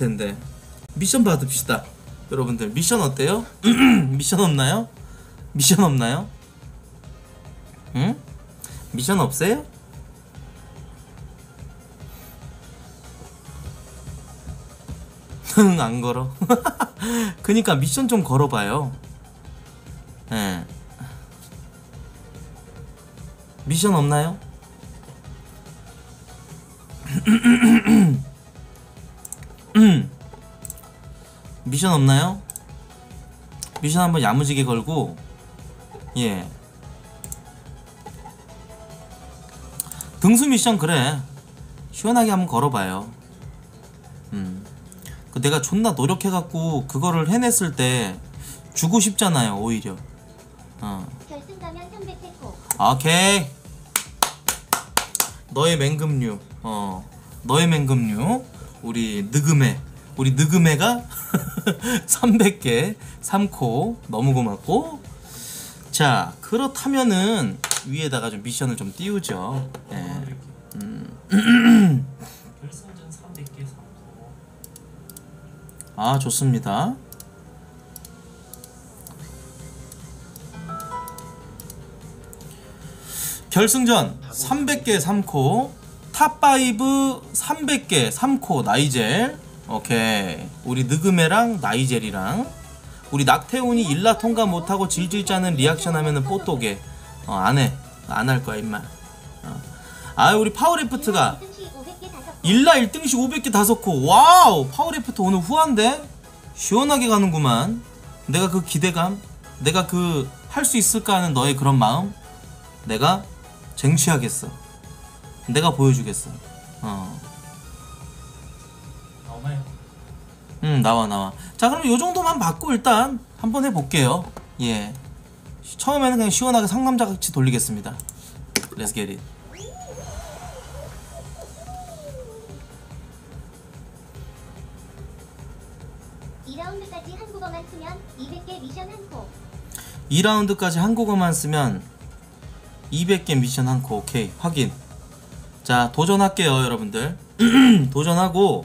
텐데. 미션 받읍시다. 여러분들 미션 어때요? 미션 없나요? 미션 없나요? 응? 미션 없어요? 응, 안 걸어. 그니까 미션 좀 걸어봐요. 예. 미션 없나요? 미션 없나요? 미션 한번 야무지게 걸고. 예. 등수 미션 그래. 시원하게 한번 걸어봐요. 그 내가 존나 노력해갖고 그거를 해냈을 때 주고 싶잖아요, 오히려. 결승 가면 300회코. 오케이. 너의 맹금류. 너의 맹금류. 우리 느금해가 300개 3코 너무 고맙고. 자, 그렇다면은 위에다가 좀 미션을 좀 띄우죠. 예. 결승전 300개 3코. 아, 좋습니다. 결승전 300개 3코, 탑5 300개 3코 나이젤. 오케이. 우리 느그메랑 나이젤이랑. 우리 낙태훈이 일라 통과 못하고 질질 짜는 리액션 하면은 뽀또게. 안해. 안 할 거야 임마. 아, 우리 파워리프트가 일라 1등씩 500개 5코. 와우, 파워리프트 오늘 후한데? 시원하게 가는구만. 내가 그 기대감, 내가 그 할 수 있을까 하는 너의 그런 마음, 내가 쟁취하겠어. 내가 보여주겠어. 나오나요? 나와. 자, 그럼 요 정도만 받고 일단 한번 해볼게요. 예. 처음에는 그냥 시원하게 상남자 같이 돌리겠습니다. Let's get it. 2라운드까지 한국어만 쓰면 200개 미션 한 코. 2라운드까지 한국어만 쓰면 200개 미션 한 코. 오케이, 확인. 자, 도전할게요 여러분들. 도전하고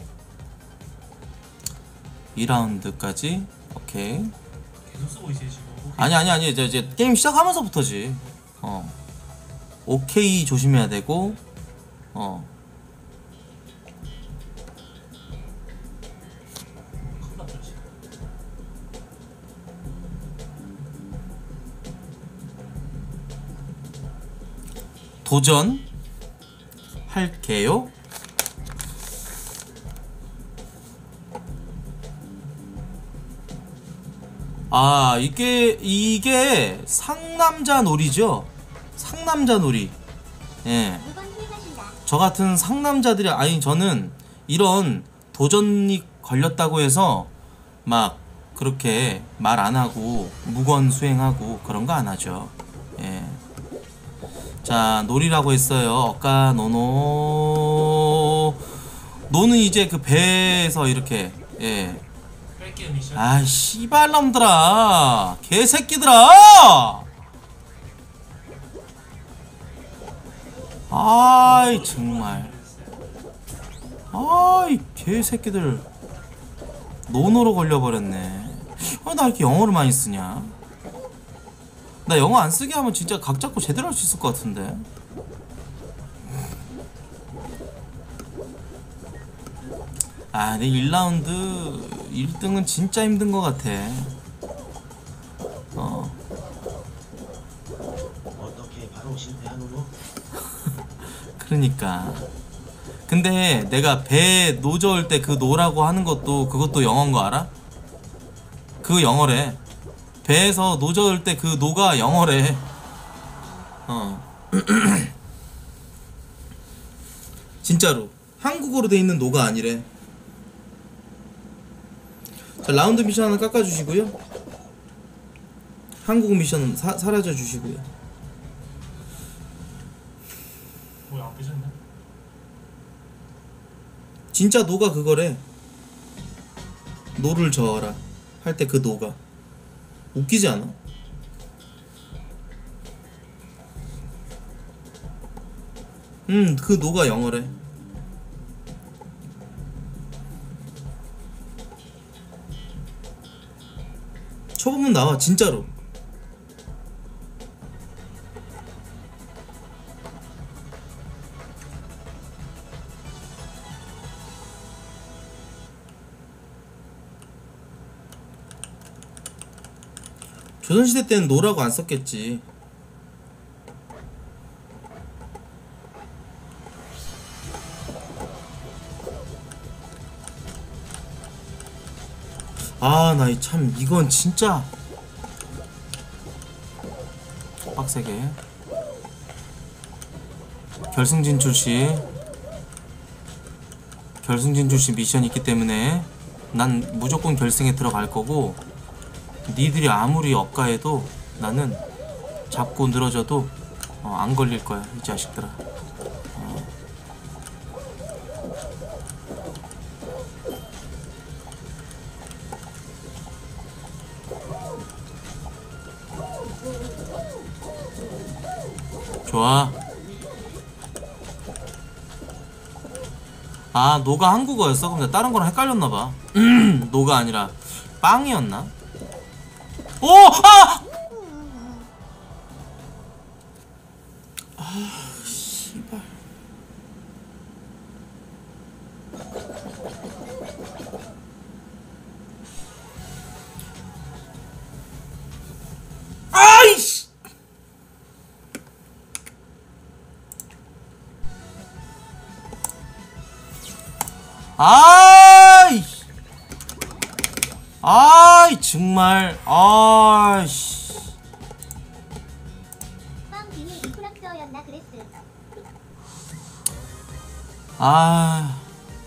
2라운드까지. 오케이. 계속 쓰고 있어요 지금. 아니 이제 게임 시작하면서부터지. 오케이 조심해야 되고. 큰일 났죠 지금. 도전 할게요. 아, 이게 상남자 놀이죠. 상남자 놀이. 예. 저 같은 상남자들이, 아니, 저는 이런 도전이 걸렸다고 해서 막 그렇게 말 안 하고 무건 수행하고 그런 거 안 하죠. 예. 자, 놀이라고 했어요. 어까 노는 이제 그 배에서 이렇게. 예. 뺄게요 미션. 아, 씨발놈들아, 개새끼들아. 아이 정말. 아이 개새끼들 노노로 걸려버렸네. 나 이렇게 영어를 많이 쓰냐? 나 영어 안 쓰게 하면 진짜 각 잡고 제대로 할 수 있을 것 같은데. 아, 내 1라운드 1등은 진짜 힘든 것 같아. 어떻게 바로 실패하노? 그러니까. 근데 내가 배 노저을 때 그 노라고 하는 것도 그것도 영어인 거 알아? 그 영어래. 배에서 노저을 때 그 노가 영어래. 진짜로 한국어로 돼 있는 노가 아니래. 자, 라운드 미션 하나 깎아주시고요. 한국 미션은 사라져 주시고요. 뭐야 안 빼졌네? 진짜 노가 그거래. 노를 저어라 할 때 그 노가. 웃기지 않아? 그 노가 영어래. 쳐보면 나와 진짜로. 조선시대 때는 노라고 안 썼겠지. 아, 나 참 이건 진짜 빡세게. 결승 진출시 미션이 있기 때문에 난 무조건 결승에 들어갈 거고, 니들이 아무리 억가해도 나는 잡고 늘어져도 안 걸릴 거야 이 자식들아. 좋아. 아, 노가 한국어였어? 그럼 다른 거랑 헷갈렸나봐. 노가 아니라 빵이었나? 오! 아! 아, 씨발. 아이씨! 아이! 아이, 정말. 아이씨. 빵 비닐 리프락터였나 그랬음. 아.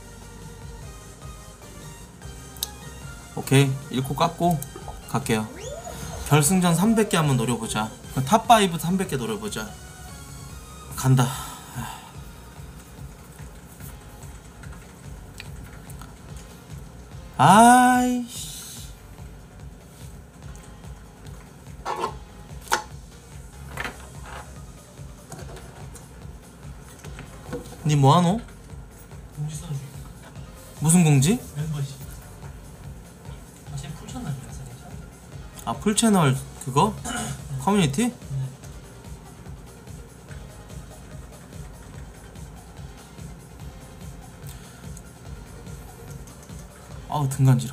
오케이. 1코 깎고 갈게요. 결승전 300개 한번 노려보자. 탑5 300개 노려보자. 간다. 아이씨. 니 뭐하노? 공지 써는 중이야. 무슨 공지? 멤버십. 지금 풀쳤나니까 괜찮아? 아, 풀채널 그거? 커뮤니티? 네. 아우, 등 간지러.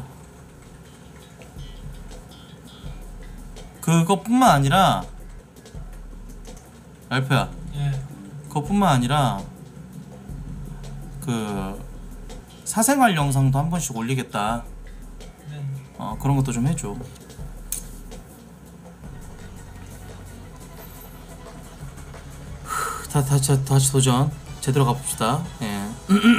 그것뿐만 아니라 알프야, 예. 그것뿐만 아니라 그 사생활 영상도 한 번씩 올리겠다. 네. 그런 것도 좀 해줘. 다시 도전 제대로 가봅시다. 예.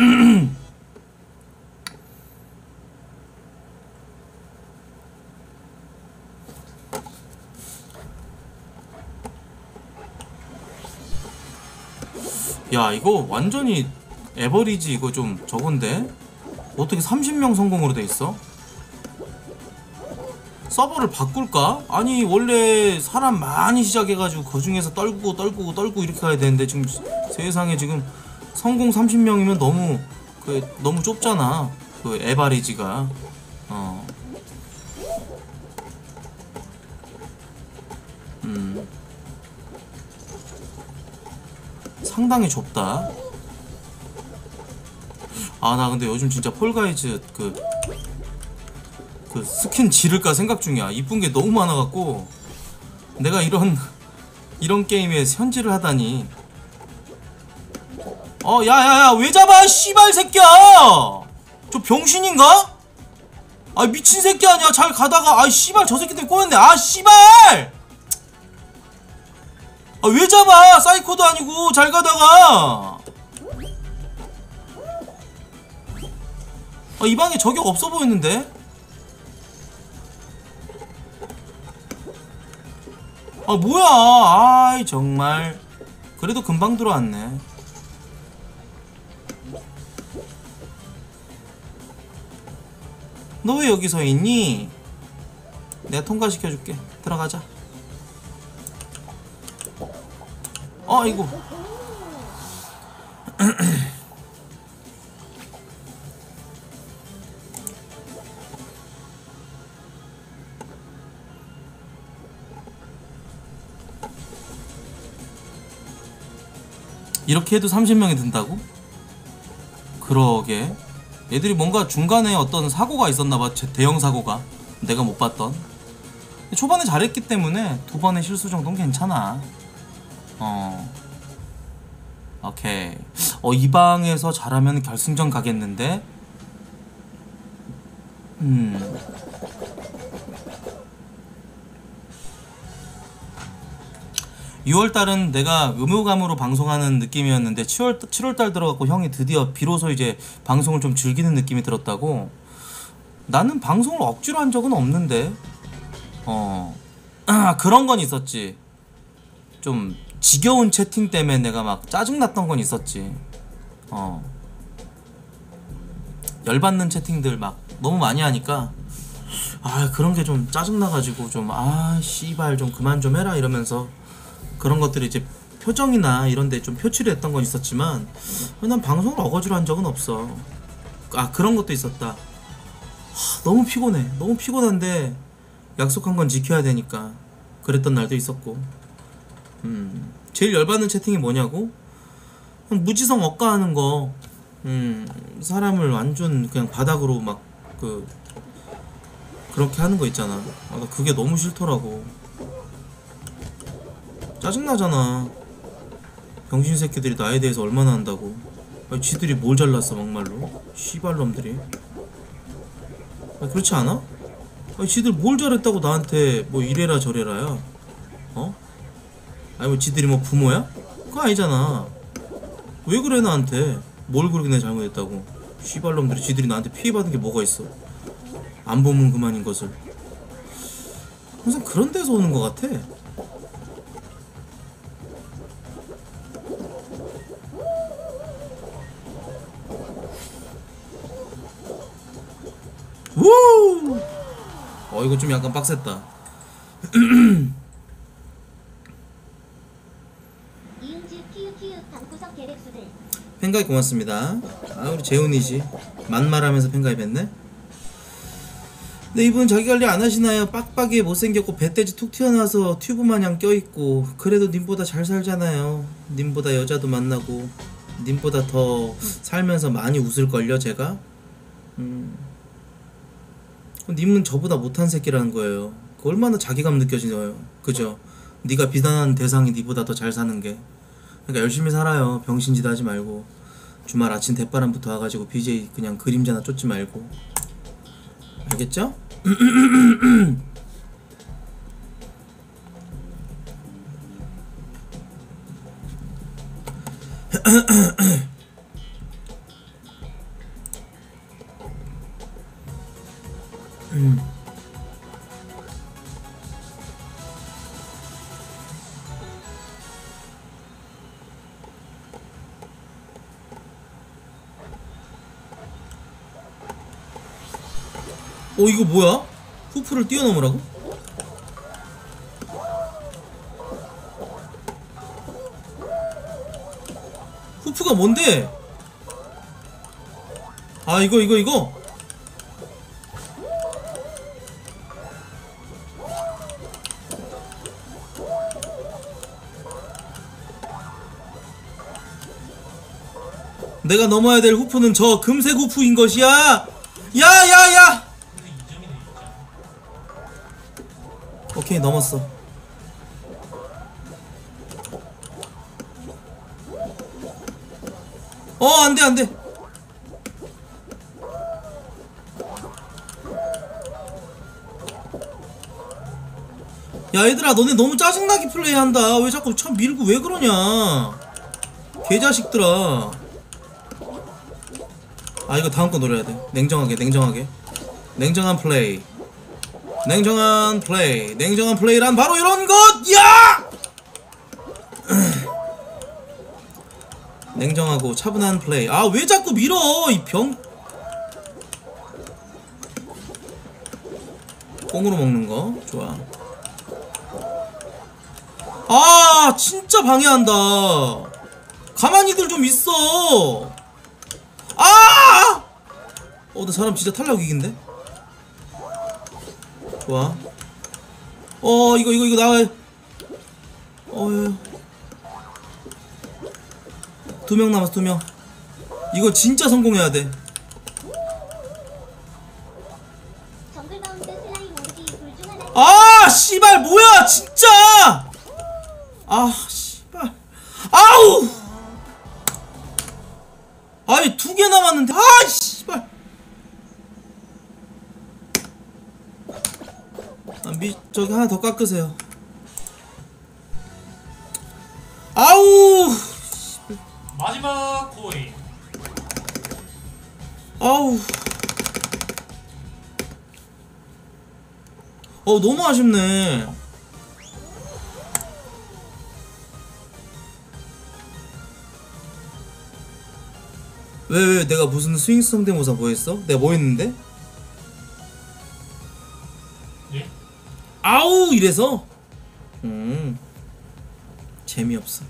야, 이거 완전히 에버리지 이거 좀 저건데? 어떻게 30명 성공으로 돼 있어? 서버를 바꿀까? 아니, 원래 사람 많이 시작해가지고 그 중에서 떨고 이렇게 가야 되는데 지금 세상에 지금 성공 30명이면 너무 좁잖아. 그 에버리지가. 상당히 좁다. 아, 나 근데 요즘 진짜 폴가이즈 그 스킨 지를까 생각 중이야. 이쁜 게 너무 많아갖고 내가 이런 게임에 현질을 하다니. 야야야, 왜 잡아 씨발 새끼야. 저 병신인가? 아, 미친 새끼 아니야. 잘 가다가 아 씨발 저 새끼 때문에 꼬였네. 아 씨발. 아, 왜 잡아? 사이코도 아니고 잘 가다가. 이 방에 저격 없어 보였는데? 아, 뭐야. 아이, 정말. 그래도 금방 들어왔네. 너 왜 여기 서 있니? 내가 통과시켜줄게. 들어가자. 이거. 이렇게 해도 30명이 든다고? 그러게. 얘들이 뭔가 중간에 어떤 사고가 있었나봐. 대형 사고가 내가 못 봤던. 초반에 잘했기 때문에 두 번의 실수 정도는 괜찮아. 오케이. 이 방에서 잘하면 결승전 가겠는데. 6월달은 내가 의무감으로 방송하는 느낌이었는데 7월달 들어갖고 형이 드디어 비로소 이제 방송을 좀 즐기는 느낌이 들었다고. 나는 방송을 억지로 한 적은 없는데 그런 건 있었지. 좀 지겨운 채팅 때문에 내가 막 짜증났던 건 있었지. 열받는 채팅들 막 너무 많이 하니까 그런 게 좀 짜증나가지고 좀 씨발 좀 그만 좀 해라 이러면서 그런 것들이 이제 표정이나 이런데 좀 표출이 했던 건 있었지만 난 방송을 어거지로 한 적은 없어. 그런 것도 있었다. 너무 피곤해. 너무 피곤한데 약속한 건 지켜야 되니까 그랬던 날도 있었고. 제일 열받는 채팅이 뭐냐고? 무지성 억까하는 거. 사람을 완전 그냥 바닥으로 막 그렇게 하는 거 있잖아. 나 그게 너무 싫더라고. 짜증나잖아. 병신 새끼들이 나에 대해서 얼마나 한다고. 지들이 뭘 잘났어 막말로. 씨발놈들이. 그렇지 않아? 지들 뭘 잘했다고 나한테 뭐 이래라 저래라야. 아니 뭐 지들이 뭐 부모야? 그거 아니잖아. 왜 그래 나한테. 뭘 그렇게 내가 잘못했다고. 씨발놈들이 지들이 나한테 피해받은 게 뭐가 있어. 안 보면 그만인 것을. 항상 그런 데서 오는 것 같아. 우! 이거 좀 약간 빡셌다. 이응지 키읔키읔 방구석 계획수들. 팬가입 고맙습니다. 우리 재훈이지. 만말하면서 팬가입 했네. 근데 이분 자기 관리 안 하시나요? 빡빡이에 못생겼고 배돼지 툭 튀어나와서 튜브 마냥 껴있고. 그래도 님보다 잘 살잖아요. 님보다 여자도 만나고 님보다 더 살면서 많이 웃을걸요 제가? 님은 저보다 못한 새끼라는 거예요. 그 얼마나 자기감 느껴지나요? 그죠? 네가 비난하는 대상이 니보다 더 잘 사는 게. 그러니까 열심히 살아요. 병신짓 하지 말고. 주말 아침 대바람부터 와가지고 BJ 그냥 그림자나 쫓지 말고. 알겠죠? 이거 뭐야? 후프를 뛰어넘으라고? 후프가 뭔데? 이거 내가 넘어야 될 후프는 저 금색 후프인 것이야. 야야야. 오케이 넘었어. 안돼 안돼. 야 얘들아 너네 너무 짜증나게 플레이한다. 왜 자꾸 참 밀고 왜 그러냐 개자식들아. 이거 다음 거 노려야 돼. 냉정하게 냉정한 플레이. 냉정한 플레이란 바로 이런 것! 야! 냉정하고 차분한 플레이. 왜 자꾸 밀어 이 병. 꽁으로 먹는 거 좋아. 진짜 방해한다. 가만히들 좀 있어. 나 사람 진짜 탈락 위기인데? 좋아. 이거 나와. 2명 남았어 2명. 이거 진짜 성공해야 돼. 정글 바운드 슬라임 모르기 둘 중 하나. 아 씨발 뭐야 진짜. 아 씨발. 아우. 아니 2개 남았는데. 아 씨발. 저기 하나 더 깎으세요. 아우. 마지막 코인. 아우. 너무 아쉽네. 왜 내가 무슨 스윙 성대모사 뭐 했어? 내가 뭐 했는데? 예? 아우 이래서? 재미없어.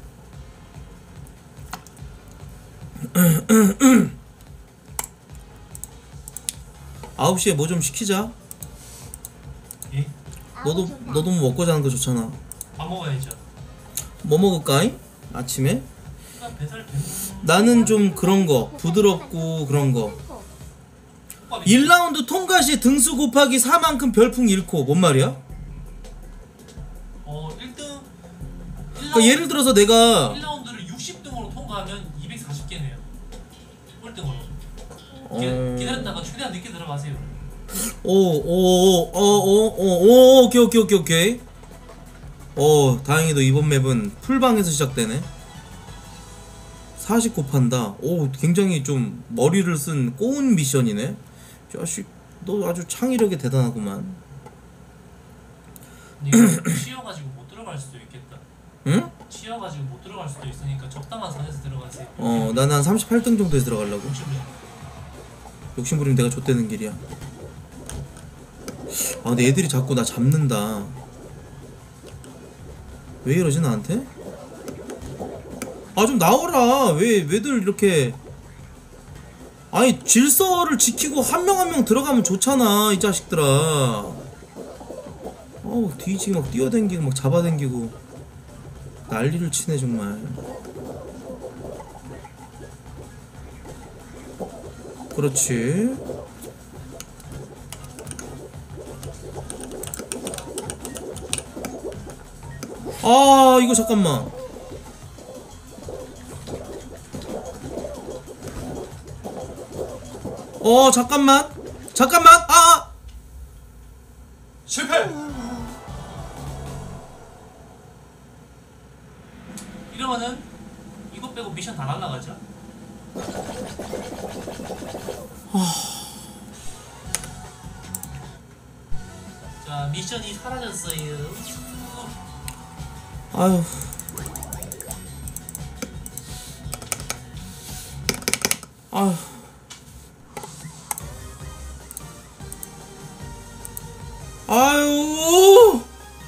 9시에 뭐 좀 시키자. 예? 너도 뭐 먹고 자는 거 좋잖아. 밥 먹어야죠. 뭐 먹을까잉? 아침에? 그냥 배달 나는 좀 그런 거 부드럽고 그런 거. 1라운드 통과 시 등수 곱하기 4만큼 별풍 1코. 뭔 말이야? 1등 그러니까 예를 들어서 내가 1라운드를 60등으로 통과하면 240개네요. 꼴등으로. 기다렸다가 최대한 늦게 들어가세요. 오케이. 다행히도 이번 맵은 풀방에서 시작되네. 40 곱한다. 굉장히 좀 머리를 쓴 꼬운 미션이네. 자식, 너 아주 창의력이 대단하구만. 이거 치여가지고 못 들어갈 수도 있겠다. 응? 치여가지고 못 들어갈 수도 있으니까 적당한 선에서 들어가세요. 나는 한 38등 정도에서 들어가려고. 욕심을. 욕심부리면 내가 좆되는 길이야. 근데 애들이 자꾸 나 잡는다. 왜 이러지 나한테? 좀 나와라. 왜들 이렇게. 아니 질서를 지키고 한 명 한 명 들어가면 좋잖아 이 자식들아. 뒤지게 막 뛰어댕기고 막 잡아댕기고 난리를 치네 정말. 그렇지. 이거 잠깐만. 잠깐만. 실패! 이러면은 이거 빼고 미션 다 날라가죠? 자, 미션이 사라졌어요. 아유. 아유.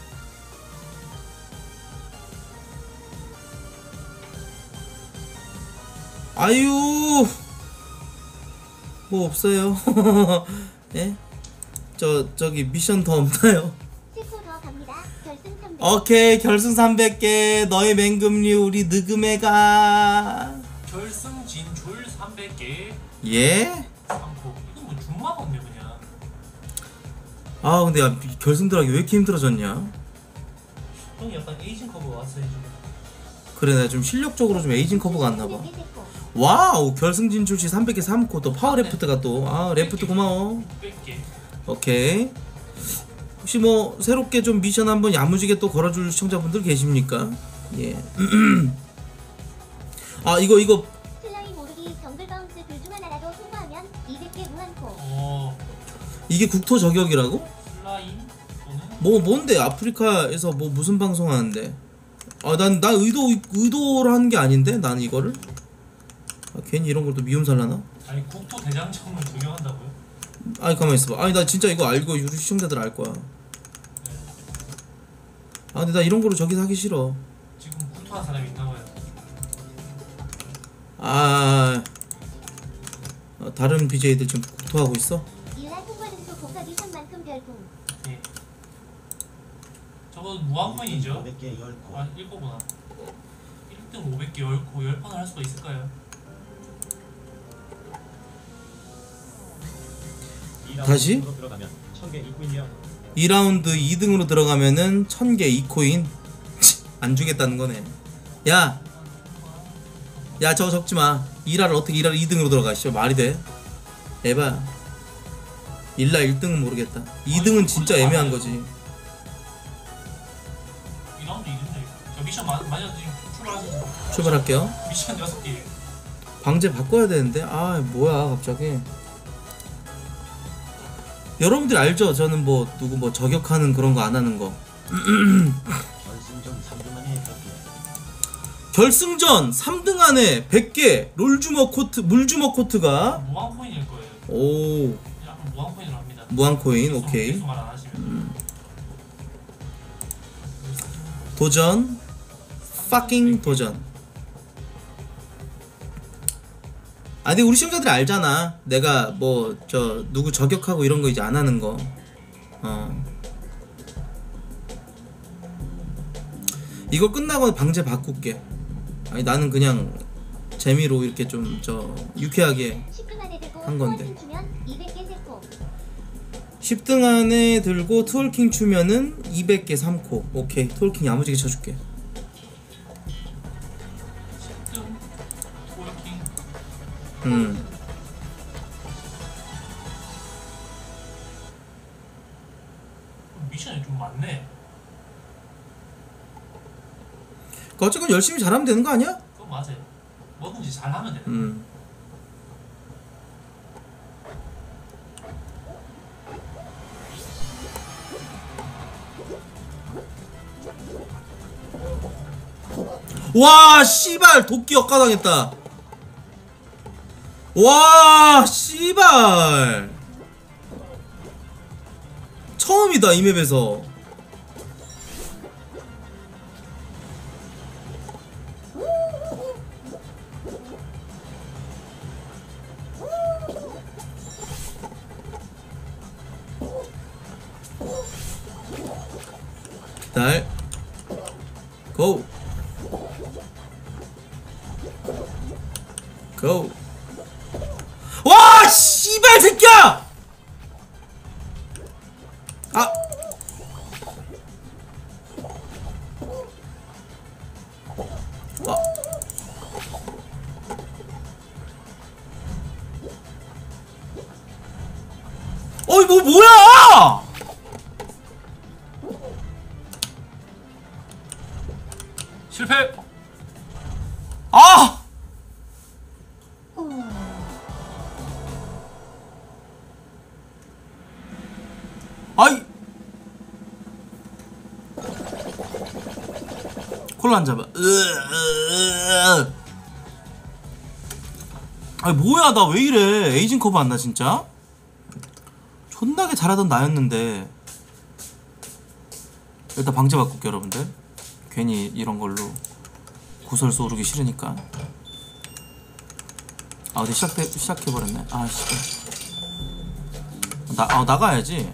뭐 없어요. 예? 저기 미션 더 없나요? 10호 더 갑니다. 결승 300. 오케이, 결승 300개. 너의 맹금류 우리 느금해가. 결승 진출 300개. 예? 3코. 이건 뭐 준마가 없네 그냥. 근데 결승 들어가기 왜 이렇게 힘들어졌냐? 형이 약간 에이징 커버 왔어요 지금. 그래, 내가 좀 실력적으로 좀 에이징 커버가 안 나봐. 300개 세코. 와우, 결승 진출 시 300개 3코. 또 파워 레프트가 또. 레프트 고마워. 600개. 오케이. 혹시 뭐 새롭게 좀 미션 한번 야무지게 또 걸어줄 시청자분들 계십니까? 예. 이거 슬라임 모르기 정글 바운드 둘 중 하나라도 통과하면 200개 무한코. 이게 국토 저격이라고? 슬라임 또는 뭔데 아프리카에서 뭐 무슨 방송 하는데? 난 의도를 하는 게 아닌데 난 이거를 괜히 이런 걸 또 미움 살라나? 아니 국토 대장정을 조경한다고요? 가만히 있어봐. 나 진짜 이거 알고 우리 시청자들 알 거야. 근데 나 이런 거로 저기서 하기 싫어. 지금 국토한 사람이 있나봐요. 다른 BJ들 지금 국토하고 있어? 일라 통과 등수 곱하기 3만큼 별풍. 예. 저거 무한코인이죠? 100개 10코. 1코구나. 10등 500개 열고 10판을 할 수가 있을까요? 다시? 2라운드 2등으로 들어가면은 1000개 2코인 안 주겠다는 거네. 야 저거 적지마. 2라를 어떻게 2라를 2등으로 들어가. 씨 말이 돼? 에바. 1라 1등은 모르겠다. 2등은 진짜 애매한 거지. 2라운드 2등인데 저 미션 많이 지금 출발하시죠. 출발할게요. 미션 6개. 방제 바꿔야 되는데 아 뭐야 갑자기. 여러분들 알죠? 저는 뭐 누구 뭐 저격하는 그런 거 안 하는 거. 결승전 3등 안에 100개. 결승전 3등 안에 100개 롤주먹 코트 물주먹 코트가 무한 코인일 거예요. 오 약간 무한 코인으로 합니다. 무한 코인 오케이. 계속 말안 하시면. 도전 fucking 도전. 아니 우리 시청자들이 알잖아. 내가 뭐 저 누구 저격하고 이런 거 이제 안 하는 거. 이거 끝나고 방제 바꿀게. 아니 나는 그냥 재미로 이렇게 좀 저 유쾌하게 10등 안에 들고 한 건데. 후원금 주면 200개 세포. 10등 안에 들고 트월킹 추면은 200개 3코. 오케이 트월킹 야무지게 쳐줄게. 10등 트월킹. 미션이 좀 많네. 어쨌건 열심히 잘하면 되는 거 아니야? 그건 맞아요. 뭐든지 잘하면 되는. 와 씨발 도끼 엇가당했다. 와 씨발 처음이다 이 맵에서. 기다려 고 고. 와 씨발 새끼야. 아 어이 뭐 뭐야. 실패. 아 아이 콜라 한 잔. 아니 뭐야 나 왜 이래. 에이징 커브 안 나 진짜. 존나게 잘하던 나였는데. 일단 방제 바꿀게 여러분들. 괜히 이런 걸로 구설수 오르기 싫으니까. 아 어디 시작해버렸네. 아 씨발. 나가야지.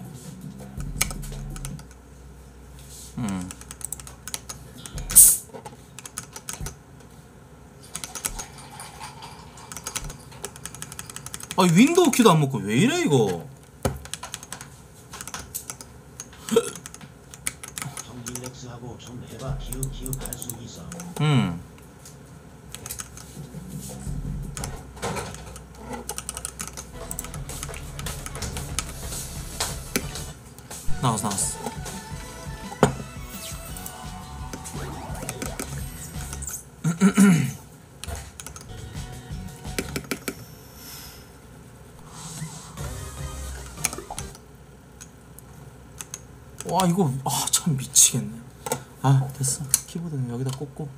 아 윈도우 키도 안 먹고 왜 이래 이거. 정릴렉스하고 좀 해봐. 기웃기웃 할 수 있어. 나왔어. 와 이거 참 미치겠네. 아 됐어. 키보드는 여기다 꽂고.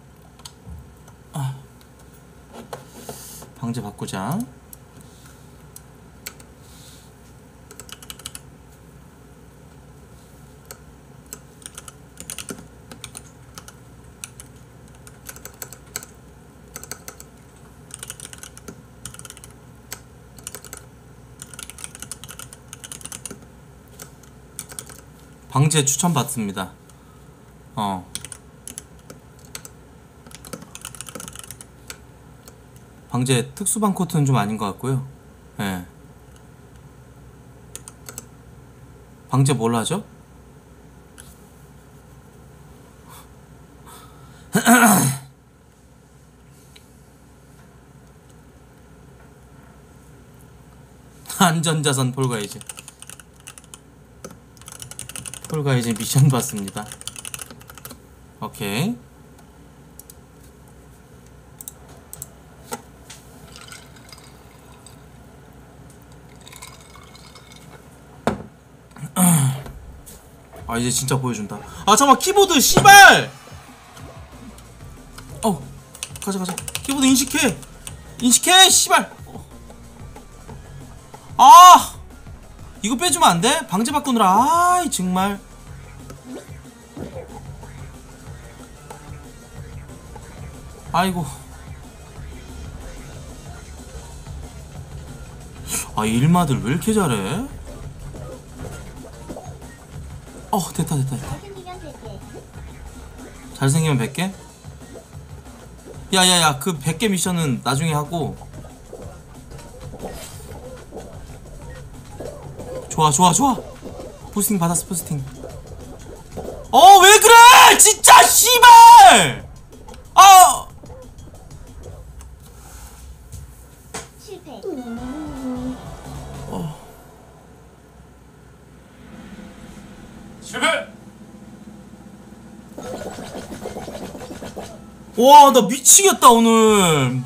방제 바꾸자. 방제 추천받습니다. 방제 특수방 코트는 좀 아닌 것 같고요. 예. 방제 뭘 하죠? 안전자산 폴가이즈. 폴가이즈 미션 받습니다. 오케이. 아 이제 진짜 보여준다. 아 잠깐만 키보드 씨발. 가자. 키보드 인식해 씨발. 아 이거 빼주면 안 돼? 방제 바꾸느라. 아이 정말. 아이고. 아 일마들 왜 이렇게 잘해? 됐다. 잘생기면 100개. 잘생기면 100개? 야야야 그 100개 미션은 나중에 하고. 좋아 부스팅 받았어. 부스팅. 왜 그래 진짜 씨발. 실패. 실패. 와 나 미치겠다 오늘.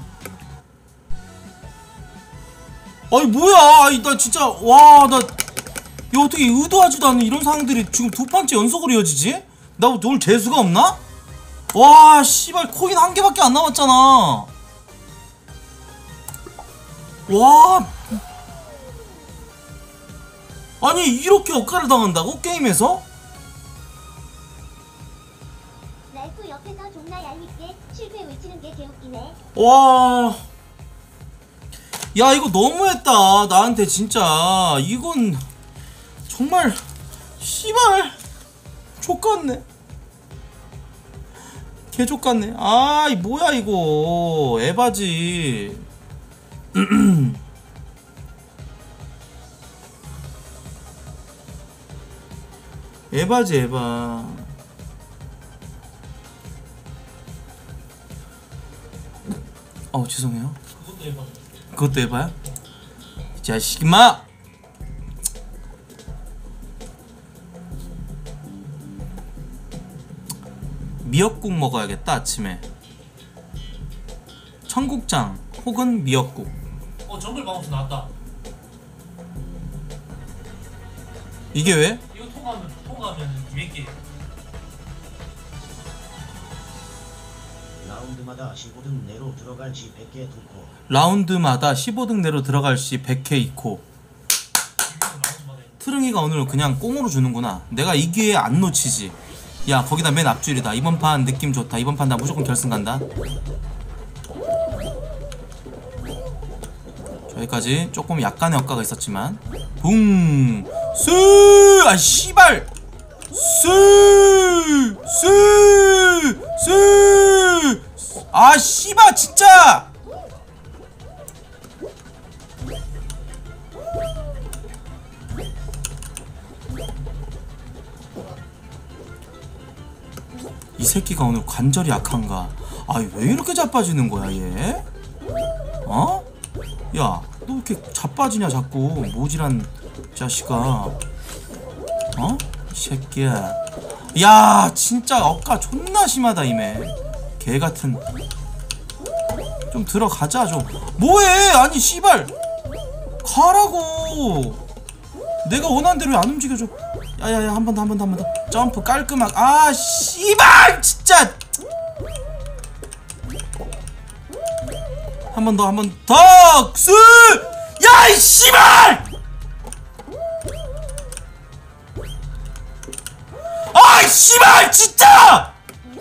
아니 뭐야. 나 진짜 와 나 이거 어떻게 의도하지도 않는 이런 상황들이 지금 두 판째 연속으로 이어지지? 나 오늘 재수가 없나? 와 씨발 코인 한 개밖에 안 남았잖아. 와 아니 이렇게 억까를 당한다고 게임에서? 랄프 옆에서 존나 얄밉게 실패 외치는 게 개웃기네. 와, 야 이거 너무했다. 나한테 진짜 이건 정말 씨발 족같네. 개 족같네. 이 뭐야 이거 에바지. 에바지 에바. 죄송해요. 그것도 해봐. 그것도 에바야? 이 자식 임마. 미역국 먹어야겠다 아침에. 청국장 혹은 미역국. 정글 마우스 나왔다. 이게 왜? 이거 통과하면 200개. 라운드마다 15등 내로 들어갈 시 100개 2코. 라운드마다 15등 내로 들어갈 시 100회 2코. 트릉이가 오늘 그냥 꽁으로 주는구나. 내가 이 기회에 안 놓치지. 야 거기다 맨 앞줄이다. 이번 판 느낌 좋다. 이번 판 나 무조건 결승 간다. 여기까지 조금 약간의 억가가 있었지만 붕! 스! 아 씨발! 스! 아 씨발 진짜! 이 새끼가 오늘 관절이 약한가? 왜 이렇게 자빠지는 거야 얘? 야, 너 이렇게 자빠지냐 자꾸 모질한 자식아. 이 새끼야. 야, 진짜 억까 존나 심하다 이매. 개같은. 좀 들어가자 좀. 뭐해? 아니 씨발. 가라고. 내가 원하는 대로 안 움직여줘. 야야야 한 번 더. 점프 깔끔하게. 씨발 진짜. 한 번 더. 스! 야, 이 씨발! 이 씨발 진짜!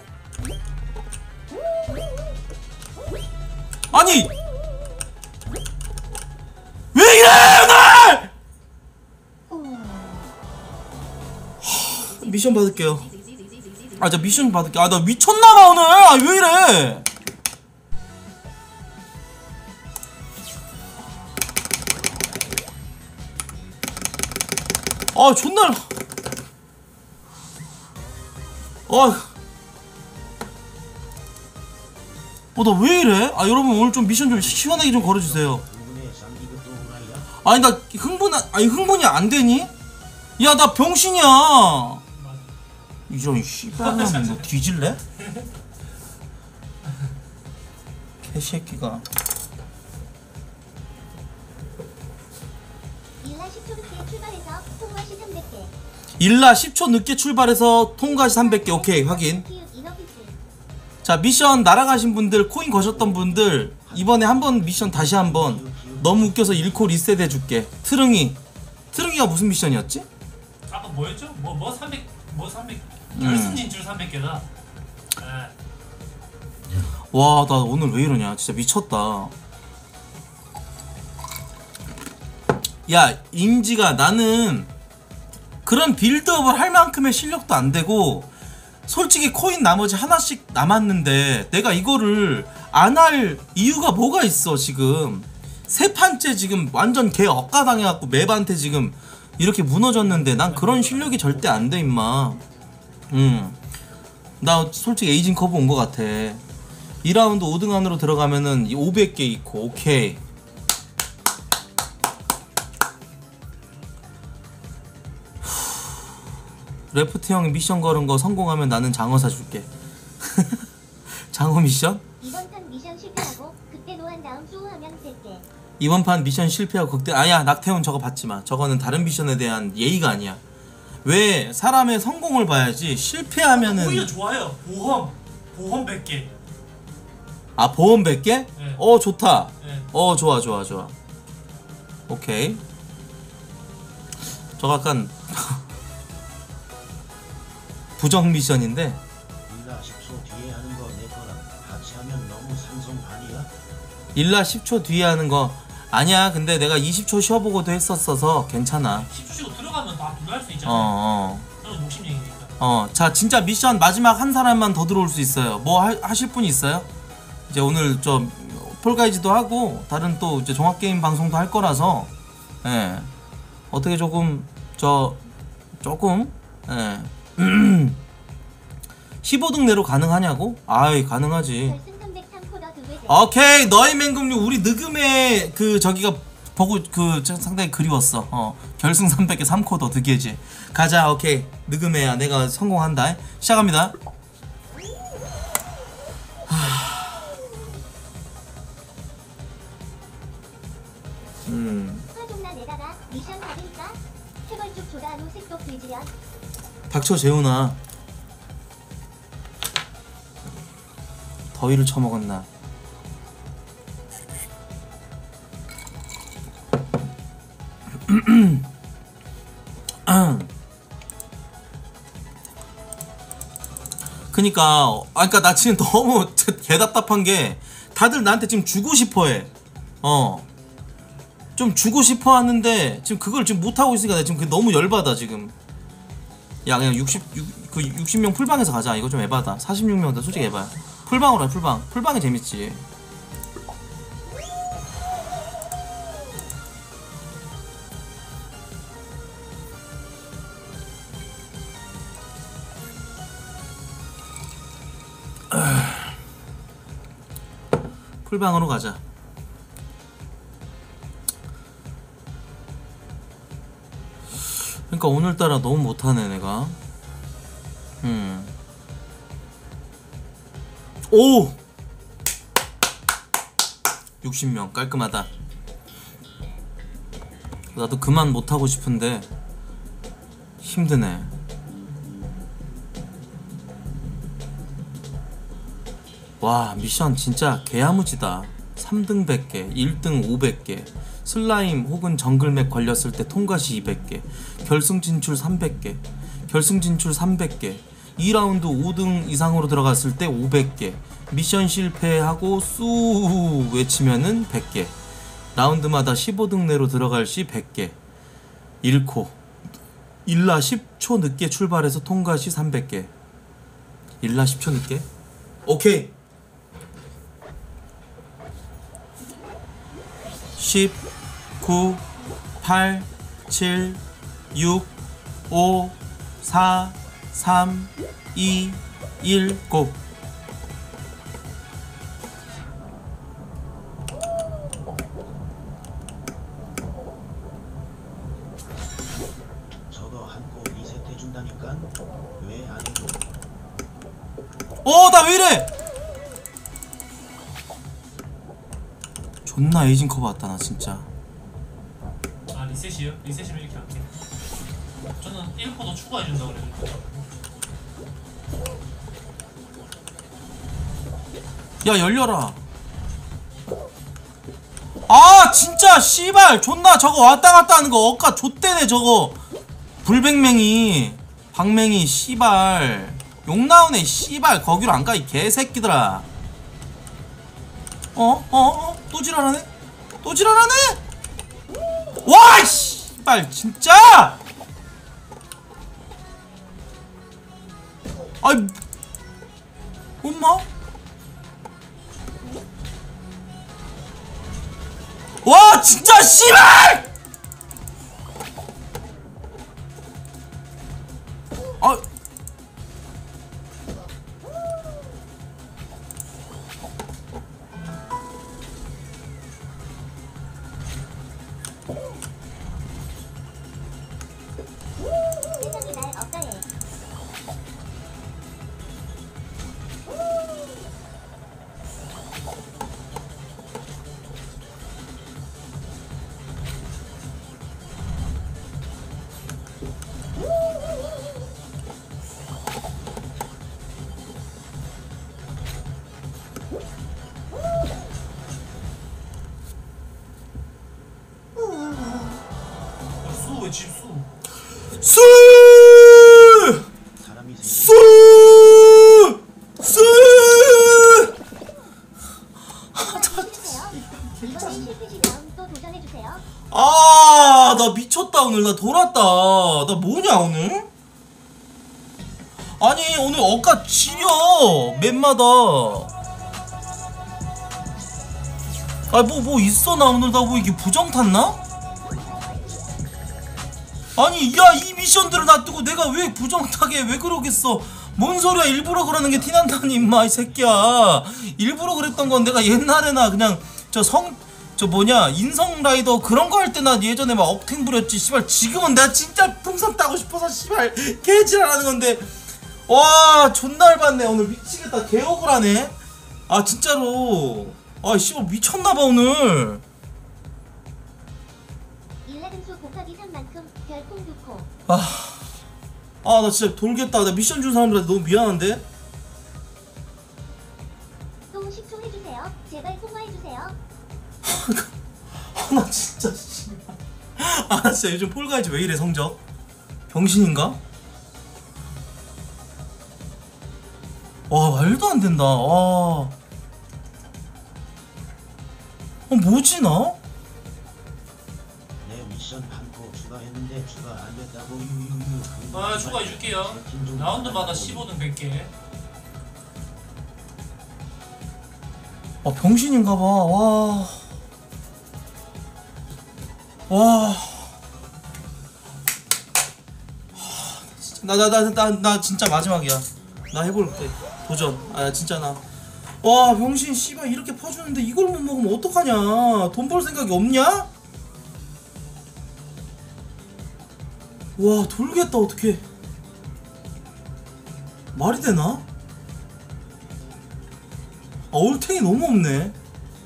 아니 왜 이래 오늘! 미션 받을게요. 저 미션 받을게. 나 미쳤나봐 오늘. 왜 이래? 아 존나 나 왜 이래? 아 여러분 오늘 좀 미션 좀 시원하게 좀 걸어주세요. 아니 나 흥분이 안 되니? 야 나 병신이야. 이런 씨발놈 너 뒤질래? 개새끼가. 일라 10초 늦게 출발해서 통과시 300개. 일라 10초 늦게 출발해서 통과시 300개. 오케이 확인. 자 미션 날아가신 분들 코인 거셨던 분들 이번에 한번 미션 다시 한번 너무 웃겨서 1코 리셋 해줄게. 트릉이가 무슨 미션이었지? 아까 뭐였죠? 뭐 300 결승 진출 300개다. 와 나 오늘 왜 이러냐 진짜 미쳤다. 야 인지가 나는 그런 빌드업을 할 만큼의 실력도 안 되고 솔직히 코인 나머지 하나씩 남았는데 내가 이거를 안 할 이유가 뭐가 있어. 지금 세 판째 지금 완전 개 억가당해갖고 맵한테 지금 이렇게 무너졌는데 난 그런 실력이 절대 안 돼 임마. 나 솔직히 에이징 커브 온 것 같아. 2라운드 5등 안으로 들어가면은 500개 있고. 오케이. 레프트 형이 미션 걸은 거 성공하면 나는 장어 사줄게. 장어 미션? 이번 판 미션 실패하고 그때 노한 다음 수호하면 100개. 이번 판 미션 실패하고 극대. 아야 낙태훈 저거 받지마. 저거는 다른 미션에 대한 예의가 아니야. 왜 사람의 성공을 봐야지 실패하면은. 오히려 좋아요. 보험 100개. 아 보험 100개? 네. 좋다. 네. 좋아. 오케이. 저거 약간 부정 미션인데. 일라 10초 뒤에 하는 거 내 거랑 같이 하면 너무 상성 아니야? 일라 10초 뒤에 하는 거 아니야. 근데 내가 20초 쉬어보고도 했었어서 괜찮아. 10초 쉬고 들어가면 다 분할 수 있잖아요. 저는 욕심쟁이니까. 자 진짜 미션 마지막 한 사람만 더 들어올 수 있어요. 뭐 하실 분 있어요? 이제 오늘 좀 폴가이즈도 하고 다른 또 이제 종합게임 방송도 할 거라서 예. 어떻게 조금 예. 15등 내로 가능하냐고? 아이 가능하지. 결승 303코더 2배. 오케이 너의 맹금류 우리 느금의 그 저기가 보고 그 상당히 그리웠어. 결승 300개 3코더 득이지. 가자. 오케이 느금의야 내가 성공한다. 시작합니다. 화종나 내다가 미션 받으니까 세벌쭉 조다노 색독 들지연. 닥쳐 재훈아. 더위를 처먹었나. 그니까 나 지금 너무 개답답한 게 다들 나한테 지금 주고 싶어해. 좀 주고 싶어 하는데 지금 그걸 지금 못하고 있으니까 내가 지금 그게 너무 열받아 지금. 야 그냥 60명 풀방에서 가자. 이거 좀 에바다. 46명 다 솔직히 에바야. 풀방으로 해. 풀방이 재밌지. 풀방으로 가자. 그러니까 오늘따라 너무 못하네 내가. 오! 60명 깔끔하다. 나도 그만 못하고 싶은데 힘드네. 와 미션 진짜 개야무지다. 3등 100개 1등 500개 슬라임 혹은 정글맵 걸렸을 때 통과시 200개 결승 진출 300개 결승 진출 300개 2라운드 5등 이상으로 들어갔을 때 500개 미션 실패하고 쑤 외치면은 100개 라운드마다 15등 내로 들어갈 시 100개 1코 일라 10초 늦게 출발해서 통과시 300개 일라 10초 늦게? 오케이 10 9 8 7 6 5 4 3 2 1 고. 저거 한코 리셋 해준다니까 왜 안 해줘? 나 왜 이래? 존나 에이징 커버 왔다 나 진짜. 아 리셋이요? 리셋이면 이렇게 할게. 저는 1% 더 추가해준다 그래가지고. 야 열려라. 아 진짜 씨발 존나 저거 왔다갔다 하는거 억까 좆대네 저거. 불백맹이 박맹이 씨발 욕나오네 씨발. 거기로 안가 이 개새끼들아. 또 지랄하네? 또 지랄하네? 와 씨발 진짜. 아이 엄마? 와 진짜 씨발! 아 세상이 날 억까해. 수 왜 집수? 수! 사람이 수! 수! 이번엔 실패시면 또 도전해주세요. 아, 나 미쳤다 오늘. 나 돌았다. 나 뭐냐 오늘? 아니 오늘 억까 지려 맵마다. 아 뭐 있어 나 오늘. 나 뭐 이게 부정 탔나? 아니 야 이 미션들을 놔두고 내가 왜 부정 타게 왜 그러겠어. 뭔 소리야. 일부러 그러는 게 티난다니 임마 이 새끼야. 일부러 그랬던 건 내가 옛날에나 그냥 저 뭐냐 인성라이더 그런 거 할 때 나 예전에 막 억탱 부렸지. 씨발 지금은 내가 진짜 풍선 따고 싶어서 씨발 개지랄하는 건데. 와 존나 열받네 오늘. 미치겠다. 개 억울하네. 아 진짜로. 아 씨발 미쳤나봐 오늘. 11수 곱하기 3만큼 별풍 2코. 나 진짜 돌겠다. 나 미션 준 사람들한테 너무 미안한데. 또 10초 해주세요. 제발 통과해주세요. 나 진짜 씨발. 나 진짜 요즘 폴가이즈 왜 이래 성적? 병신인가? 와 말도 안 된다. 와. 뭐지 나? 내 미션 한코 추가했는데 추가 안 됐다고 아 추가해줄게요. 라운드마다 15등 100개. 병신인가봐. 와. 나 진짜 마지막이야. 나 해볼게. 도전. 진짜 나. 와 병신 씨발 이렇게 퍼주는데 이걸 못 먹으면 어떡하냐. 돈 벌 생각이 없냐? 와 돌겠다. 어떡해. 말이 되나? 올탱이 너무 없네.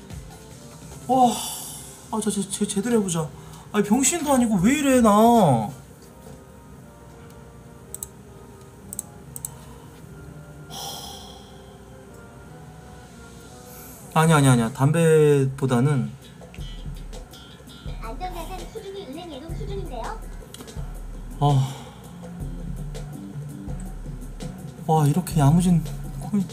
와, 제대로 해보자. 아니 병신도 아니고 왜 이래 나. 아니야. 담배보다는 안전자산 수준이 은행 예금 수준인데요. 와 이렇게 야무진 코인.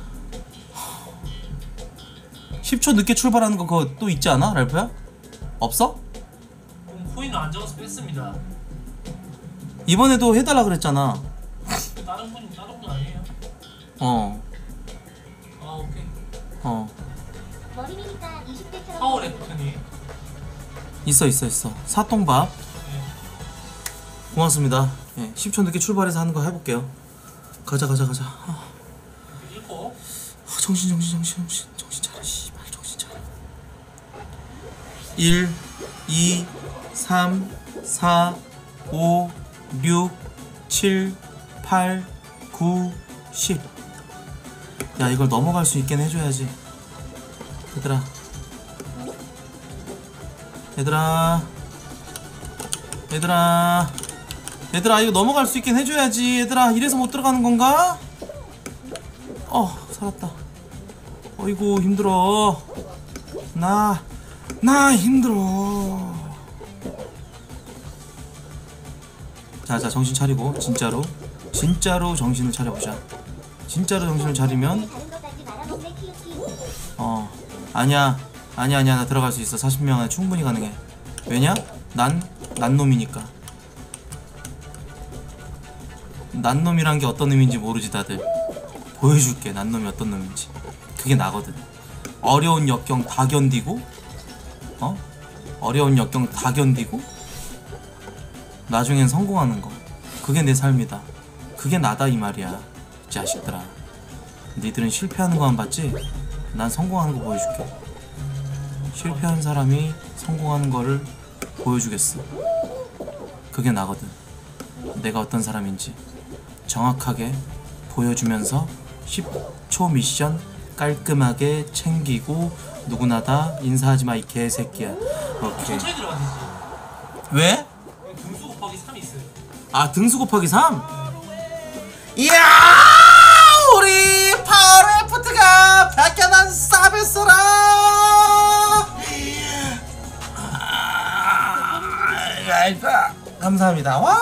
10초 늦게 출발하는 거 그거 또 있지 않아? 랄프야? 없어? 그럼 코인을 안 적어서 뺐습니다. 이번에도 해달라 그랬잖아. 다른 분 아니에요? 아 오케이. 머리미니까 20대처럼 파워레프트니. 있어. 사똥밥. 네. 고맙습니다. 예, 10초 늦게 출발해서 하는 거 해볼게요. 가자. 아, 1코. 정신 차려. 씨발 정신 차려. 1, 2, 3, 4, 5, 6, 7, 8, 9, 10. 야, 이걸 넘어갈 수 있게 해줘야지. 얘들아 이거 넘어갈 수 있게 해줘야지. 얘들아, 이래서 못 들어가는 건가? 살았다. 어이구 힘들어. 나 힘들어. 자 정신 차리고 진짜로 정신을 차려보자. 진짜로 정신을 차리면 다른 것까지 말아먹네 키우키. 아니야 나 들어갈 수 있어. 40명 안에 충분히 가능해. 왜냐? 난 놈이니까. 난 놈이란 게 어떤 의미인지 모르지 다들. 보여줄게 난 놈이 어떤 놈인지. 그게 나거든. 어려운 역경 다 견디고 나중엔 성공하는 거. 그게 내 삶이다. 그게 나다 이 말이야. 이 자식들아. 니들은 실패하는 거만 봤지? 난 성공하는 거 보여줄게. 실패한 사람이 성공하는 거를 보여주겠어. 그게 나거든. 내가 어떤 사람인지 정확하게 보여주면서 10초 미션 깔끔하게 챙기고 누구나 다 인사하지마 이 개새끼야. 오케이. 천천히 들어가시지. 왜? 등수 곱하기 3이 있어요. 아, 등수 곱하기 3? 이야, 우리 파워레프트가 백현한 서비스라. 감사합니다. 와.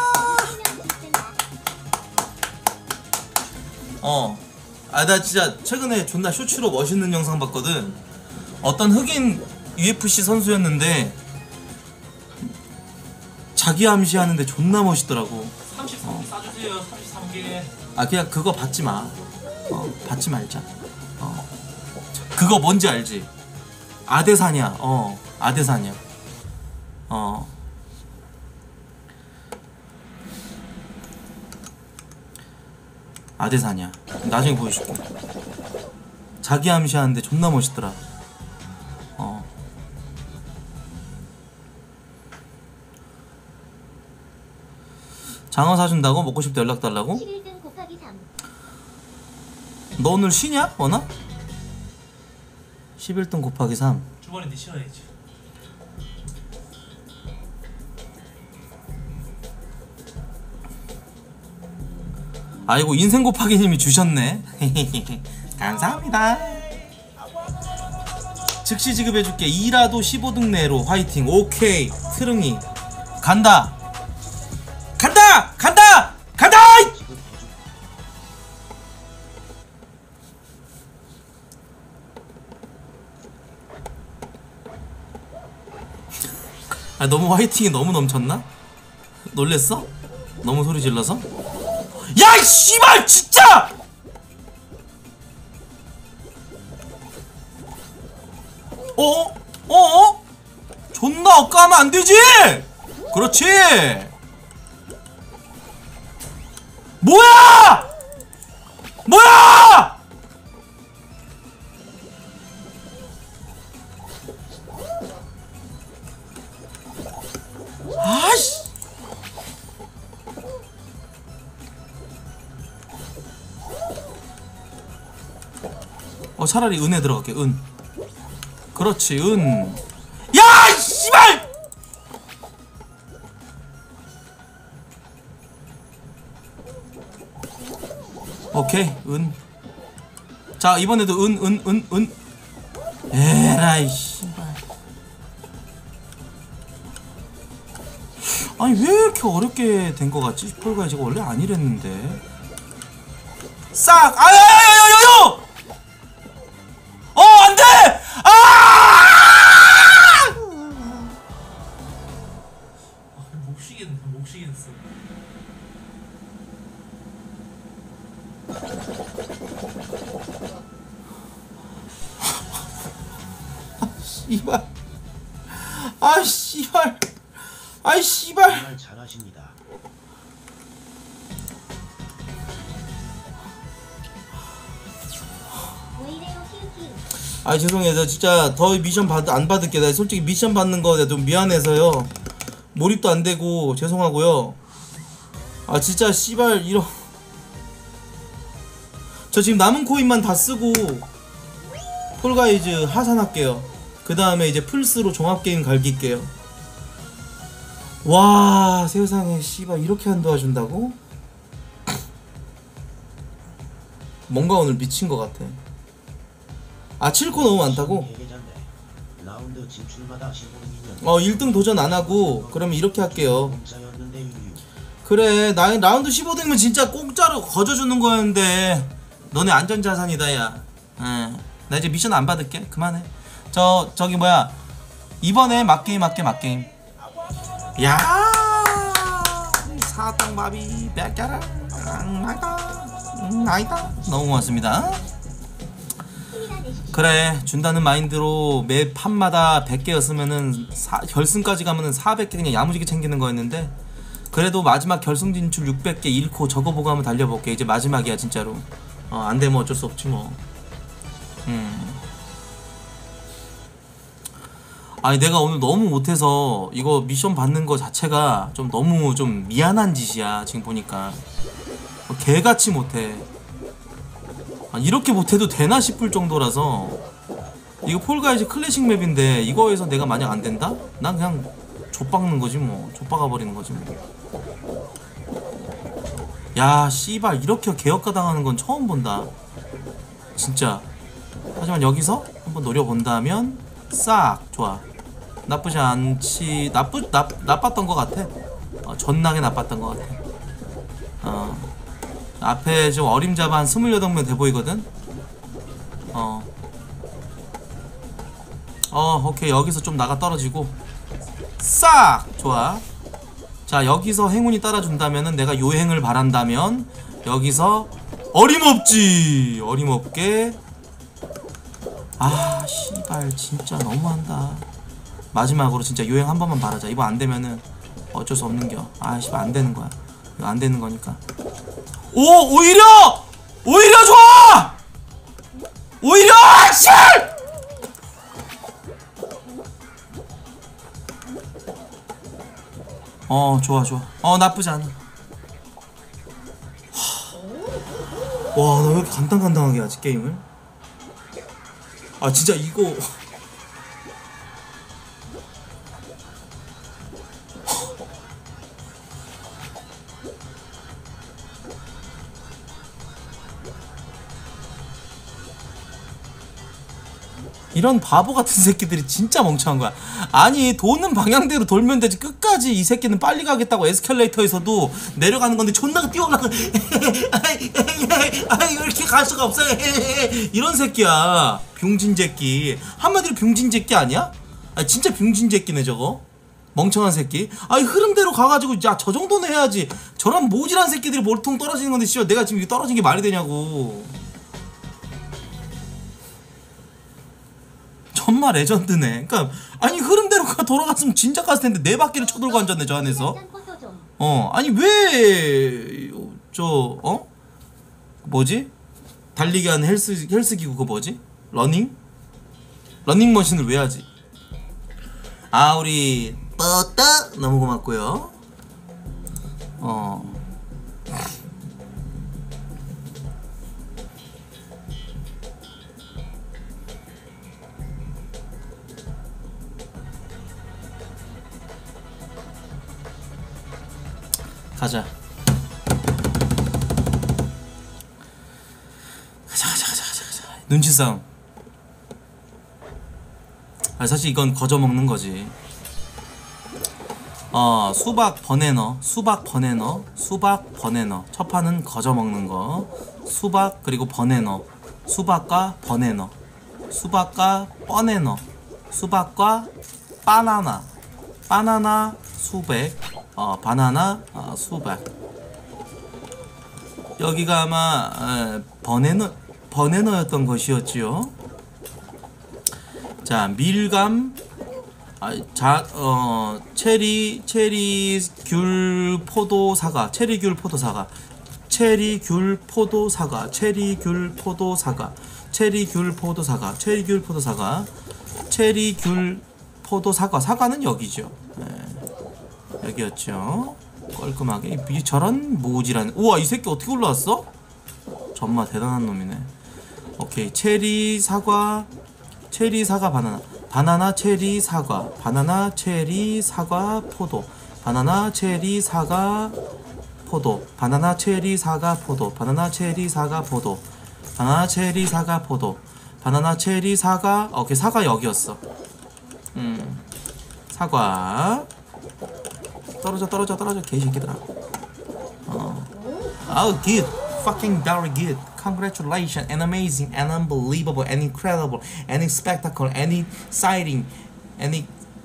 나 진짜 최근에 존나 쇼츠로 멋있는 영상 봤거든. 어떤 흑인 UFC 선수였는데 자기 암시하는데 존나 멋있더라고. 33개 싸주세요. 33개. 아, 그냥 그거 받지 마. 받지 말자. 그거 뭔지 알지? 아데사냐. 아데사냐. 아데사냐. 나중에 보여줄게. 자기 암시하는데 존나 멋있더라. 장어 사준다고? 먹고 싶다 연락 달라고? 11등 곱하기 3. 너 오늘 쉬냐? 원아? 11등 곱하기 3. 주말인데 쉬어야지. 아이고 인생 곱하기님이 주셨네. 감사합니다. 즉시 지급해줄게. 2라도 15등 내로 화이팅. 오케이 트릉이 간다. 아, 너무 화이팅이 너무 넘쳤나? 놀랬어? 너무 소리 질러서? 야, 이 씨발 진짜! 존나 억까하면 안 되지! 그렇지! 뭐야! 아씨! 차라리 은에 들어갈게. 은. 그렇지, 은. 야, 씨발! 오케이, 은. 자, 이번에도 은. 에라이, 씨발. 아니, 왜 이렇게 어렵게 된 거 같지? 폴가이 저거 원래 안 이랬는데. 싹! 아야야야야야야! 안 돼! 못 쉬겠어. 씨발. 씨발. 아이 씨발. 정말 잘하십니다. 아 죄송해요. 저 진짜 더 미션 안 받을게. 나 솔직히 미션 받는 거 내가 좀 미안해서요. 몰입도 안 되고 죄송하고요. 아 진짜 씨발 이런. 저 지금 남은 코인만 다 쓰고 폴가이즈 하산할게요. 그 다음에 이제 플스로 종합게임 갈길게요. 와 세상에 씨발 이렇게 안 도와준다고? 뭔가 오늘 미친 것 같아. 아 7코 너무 많다고? 라운드 진출마다 15년 1등 도전 안 하고 그러면 이렇게 할게요. 그래 나 라운드 15등이면 진짜 공짜로 거저주는 거였는데 너네 안전자산이다 야. 나 이제 미션 안 받을게. 그만해. 저기 뭐야 이번에 맞게임 할게. 맞게임. 야 사탕마비 뺏겨라. 나이다. 너무 고맙습니다. 그래 준다는 마인드로 매 판마다 100개였으면은 결승까지 가면은 400개 그냥 야무지게 챙기는 거였는데 그래도 마지막 결승 진출 600개 1코 저거 보고 한번 달려볼게. 이제 마지막이야 진짜로. 안되면 어쩔 수 없지 뭐. 아니 내가 오늘 너무 못해서 이거 미션 받는 거 자체가 좀 너무 좀 미안한 짓이야. 지금 보니까 개같이 못해. 이렇게 못해도 되나 싶을 정도라서. 이거 폴가이즈 클래식 맵인데 이거에서 내가 만약 안된다? 난 그냥 좆박는거지 뭐. 좆박아버리는거지 뭐. 야 씨발 이렇게 개혁가 당하는건 처음 본다 진짜. 하지만 여기서 한번 노려본다면 싹 좋아. 나쁘지 않지. 나빴던 것 같아. 존나게 나빴던 것 같아. 앞에 좀 어림잡아 한 28명 돼보이거든. 오케이. 여기서 좀 나가 떨어지고 싹 좋아. 자 여기서 행운이 따라준다면은 내가 요행을 바란다면 여기서 어림없지. 어림없게. 아 씨발 진짜 너무한다. 마지막으로 진짜 요행 한 번만 바라자. 이거 안되면은 어쩔 수 없는겨. 아 씨발 안되는거야. 이거 안되는거니까. 오 오히려 좋아. 오히려 씨 좋아. 나쁘지 않아. 와, 나 왜 이렇게 간당간당하게 하지 게임을? 아 진짜 이거 이런 바보 같은 새끼들이 진짜 멍청한 거야. 아니 돈은 방향대로 돌면 되지. 끝까지 이 새끼는 빨리 가겠다고 에스컬레이터에서도 내려가는 건데 존나 뛰어가고 왜 이렇게 갈 수가 없어. 이런 새끼야. 병진제끼. 한마디로 병진제끼 아니야? 아니 진짜 병진제끼네 저거. 멍청한 새끼. 아니 흐름대로 가가지고 야 저 정도는 해야지. 저런 모질한 새끼들이 몰통 떨어지는 건데 씨발 내가 지금 이게 떨어진 게 말이 되냐고. 정말 레전드네. 그러니까 아니 흐름대로 돌아갔으면 진작 갔을 텐데 네 바퀴를 쳐돌고 앉았네 저 안에서. 아니 왜 뭐지? 달리기 하는 헬스기구 그거 뭐지? 러닝머신을 왜 하지? 아 우리 뻗다 너무 고맙고요. 가자. 눈치싸움. 사실 이건 거저 먹는 거지. 수박 버네너. 첫 판은 거저 먹는 거. 수박 그리고 버네너. 수박과 버네너. 수박과 뻔네너. 수박과 바나나 수백. 바나나 수박. 여기가 아마 버네너였던 것이었지요. 자 밀감. 체리 귤 포도 사과. 체리 귤 포도 사과. 체리 귤 포도 사과, 체리 귤 포도 사과, 체리 귤 포도 사과. 사과는 여기죠. 네. 여기였죠. 깔끔하게. 저런 모질한. 우와, 이 새끼 어떻게 올라왔어? 정말 대단한 놈이네. 오케이. 체리 사과, 체리 사과 바나나, 바나나 체리 사과, 바나나 체리 사과 포도, 바나나 체리 사과 포도, 바나나 체리 사과 포도, 바나나 체리 사과 포도, 바나나 체리 사과 포도, 바나나 체리 사과. 오케이, 사과 여기였어. 사과. 떨어져 개새끼들아. Oh, good. Fucking very good. Congratulations and amazing and unbelievable and incredible and spectacular and exciting and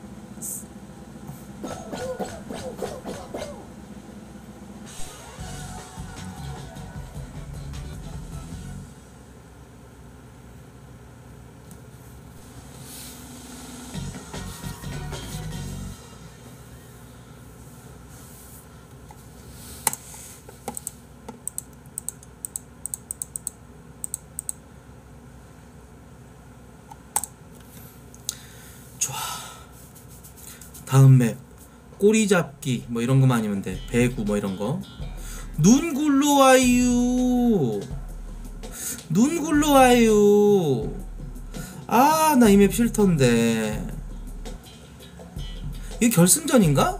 다음 맵 꼬리 잡기 뭐 이런 거만 아니면 돼. 배구 뭐 이런 거. 눈 굴러와요. 눈 굴러와요. 아, 나 이 맵 싫던데. 이게 결승전인가?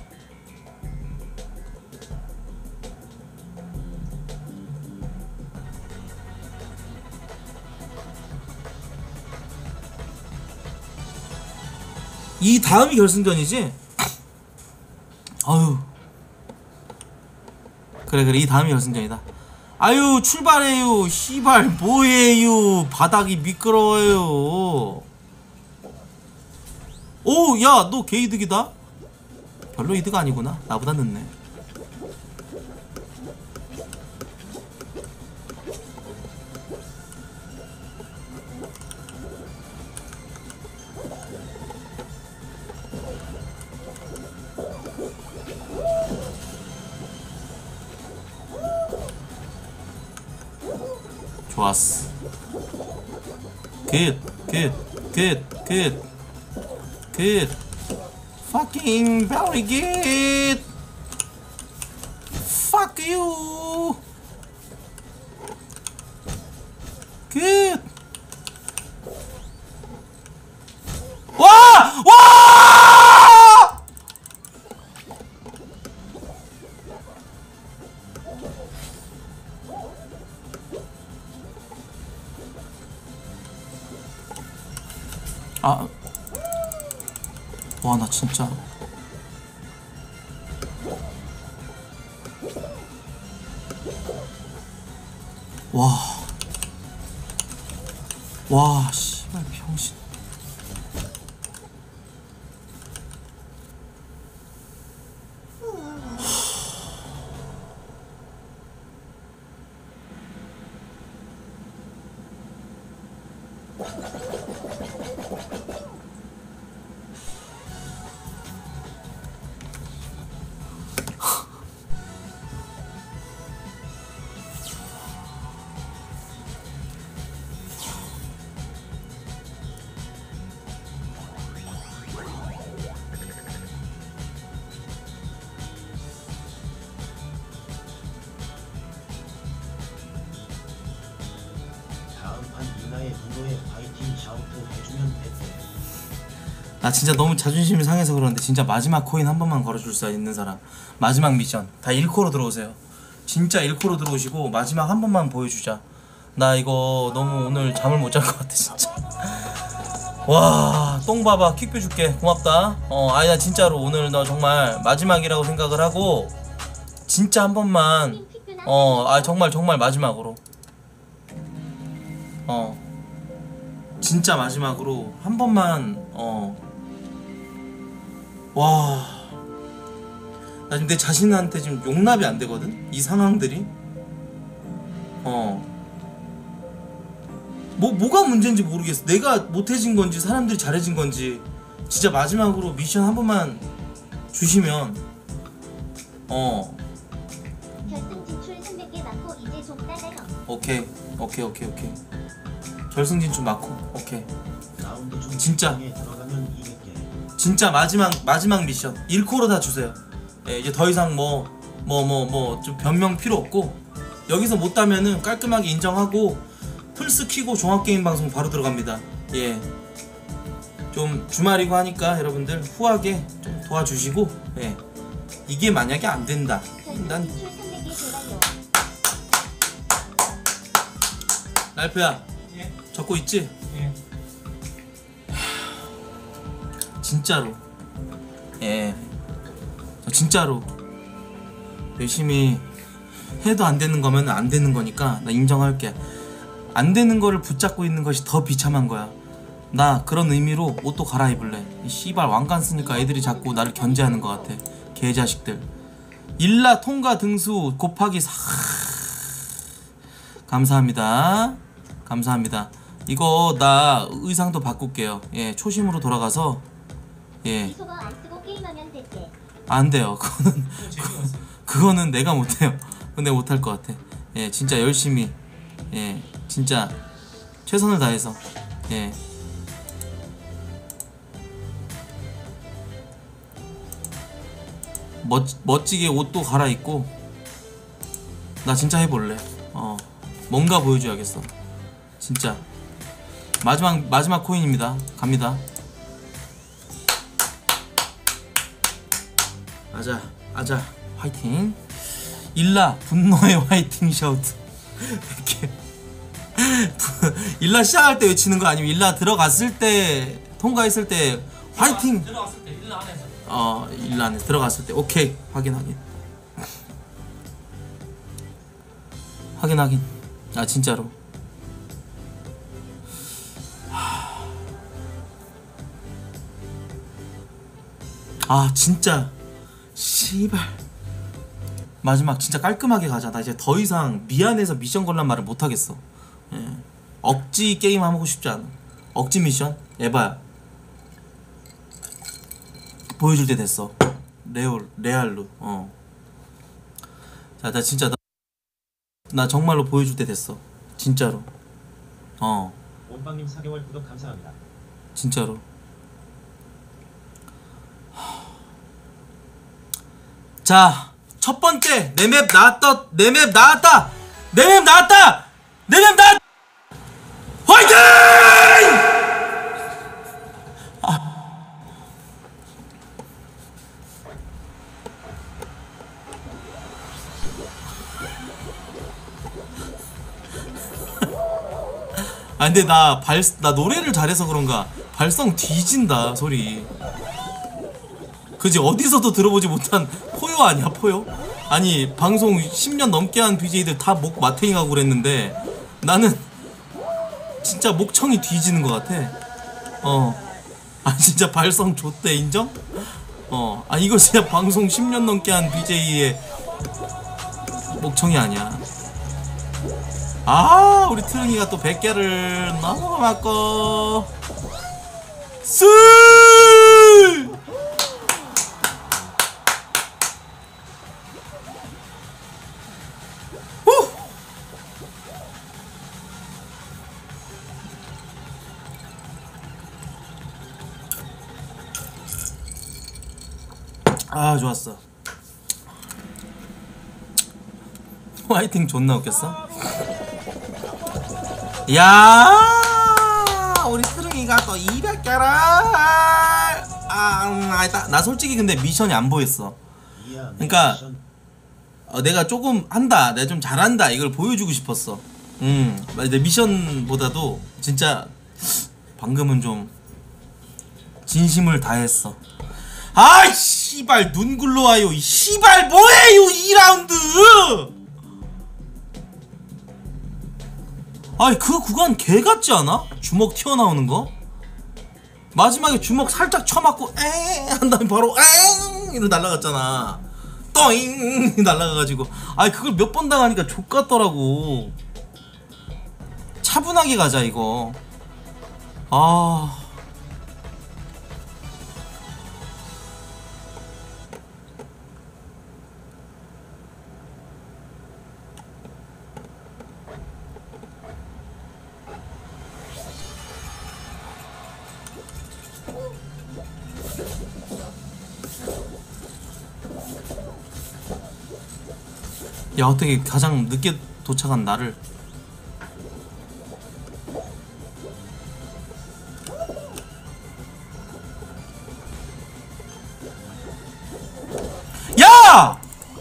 이 다음이 결승전이지? 아유, 그래 이 다음이 결승전이다. 아유, 출발해요. 씨발 뭐해요. 바닥이 미끄러워요. 오, 야, 너 개이득이다. 별로 이득 아니구나. 나보다 늦네. 좋았어. Good. Fucking very good. Fuck you. Good. 와! 아, 와, 나 진짜. 와, 씨발 병신. 나 진짜 너무 자존심이 상해서 그러는데 진짜 마지막 코인 한 번만 걸어줄 수 있는 사람, 마지막 미션 다 1코로 들어오세요. 진짜 1코로 들어오시고 마지막 한 번만 보여주자. 나 이거 너무 오늘 잠을 못 잘 것 같아 진짜. 와, 똥봐봐. 퀵뷰 줄게. 고맙다. 아니 나 진짜로 오늘 너 정말 마지막이라고 생각을 하고 진짜 한 번만 정말 마지막으로 진짜 마지막으로 한 번만 와, 나 지금 내 자신한테 지금 용납이 안 되거든? 이 상황들이. 뭐가 문제인지 모르겠어. 내가 못해진 건지 사람들이 잘해진 건지. 진짜 마지막으로 미션 한 번만 주시면. 결승 진출 300개 맞고 이제 좀 따라요. 오케이. 결승 진출 맞고. 오케이. 라운드 중 진짜. 에 들어가면 200개. 진짜 마지막 미션 1코로 다 주세요. 예, 이제 더 이상 좀 변명 필요 없고, 여기서 못 따면은 깔끔하게 인정하고 플스 키고 종합게임 방송 바로 들어갑니다. 예, 좀 주말이고 하니까 여러분들 후하게 좀 도와주시고, 예, 이게 만약에 안 된다, 난 진출 300개 제발요. 랄프야 예. 적고 있지? 예. 진짜로, 예, 진짜로 열심히 해도 안 되는 거면 안 되는 거니까 나 인정할게. 안 되는 거를 붙잡고 있는 것이 더 비참한 거야. 나 그런 의미로 옷도 갈아입을래. 이 씨발 왕관 쓰니까 애들이 자꾸 나를 견제하는 것 같아. 개자식들. 일라 통과 등수 곱하기 4. 감사합니다. 감사합니다. 이거 나 의상도 바꿀게요. 예, 초심으로 돌아가서. 예, 이소거 안 쓰고 게임하면 됐대. 안 돼요. 그거는 좀 재미없어. 그거는 내가 못해요. 그건 내가 못할 것 같아. 예, 진짜 열심히, 예, 진짜 최선을 다해서, 예, 멋지게 옷도 갈아입고 나 진짜 해볼래. 뭔가 보여줘야겠어. 진짜 마지막 코인입니다. 갑니다. 아자 화이팅. 일라 분노의 화이팅 샤우트. 이렇게 일라 시작할 때 외치는 거 아니면 일라 들어갔을 때, 통과했을 때 화이팅. 들어갔을 때 1라 안에서. 일라 안에 들어갔을 때. 오케이. 확인. 아 진짜로. 아 진짜 씨발 마지막 진짜 깔끔하게 가자. 나 이제 더 이상 미안해서 미션 걸란 말을 못하겠어. 예. 억지 게임 하고 싶지 않아. 억지 미션 에바야. 보여줄 때 됐어. 레알로. 자, 나 진짜 나 정말로 보여줄 때 됐어. 진짜로. 원빵님 4개월 구독 감사합니다. 진짜로. 자, 첫 번째 내 맵 나왔다. 화이팅! 근데 나 노래를 잘해서 그런가 발성 뒤진다 소리. 그지? 어디서도 들어보지 못한 포효 아니야, 포효? 아니 방송 10년 넘게 한 BJ들 다 목 마탱이하고 그랬는데 나는 진짜 목청이 뒤지는 것 같아. 진짜 발성 좋대. 인정? 이거 진짜 방송 10년 넘게 한 BJ의 목청이 아니야. 우리 트릉이가 또 100개를 너무 고맙고 술! 좋았어. 화이팅 존나 웃겼어. 야, 우리 트릉이가 또 200개를. 나 솔직히 근데 미션이 안 보였어. 그러니까 내가 조금 한다, 내가 좀 잘한다 이걸 보여주고 싶었어. 내 미션보다도 진짜 방금은 좀 진심을 다했어. 씨발 눈 굴러와요. 이 씨발 뭐예요 2라운드. 그 구간 개 같지 않아? 주먹 튀어나오는 거? 마지막에 주먹 살짝 쳐맞고 엥 한 다음에 바로 엥 이러고 날아갔잖아. 떠잉 날아가가지고 그걸 몇 번 당하니까 족같더라고. 차분하게 가자 이거. 야 어떻게 가장 늦게 도착한 나를 야!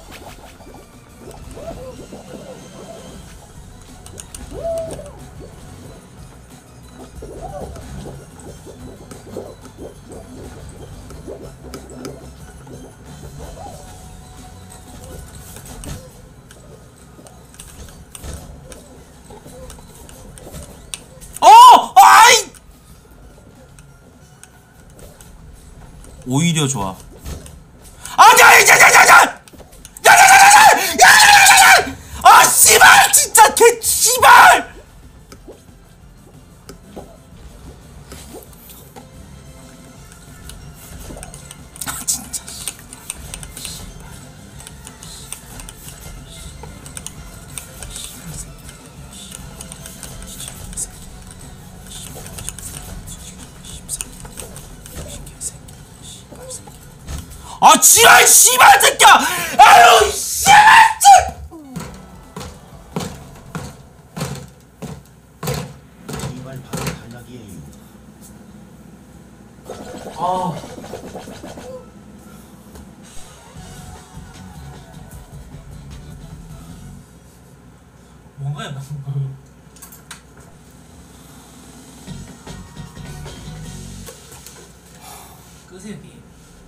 아이! 오히려 좋아. 아 씨발 진짜 개 씨발. 아 진짜. 아 지랄 씨발 새끼야! 아유 씨발 이발 바로 탈락이에요. 아 뭔가요 방금. 끄세요 게임.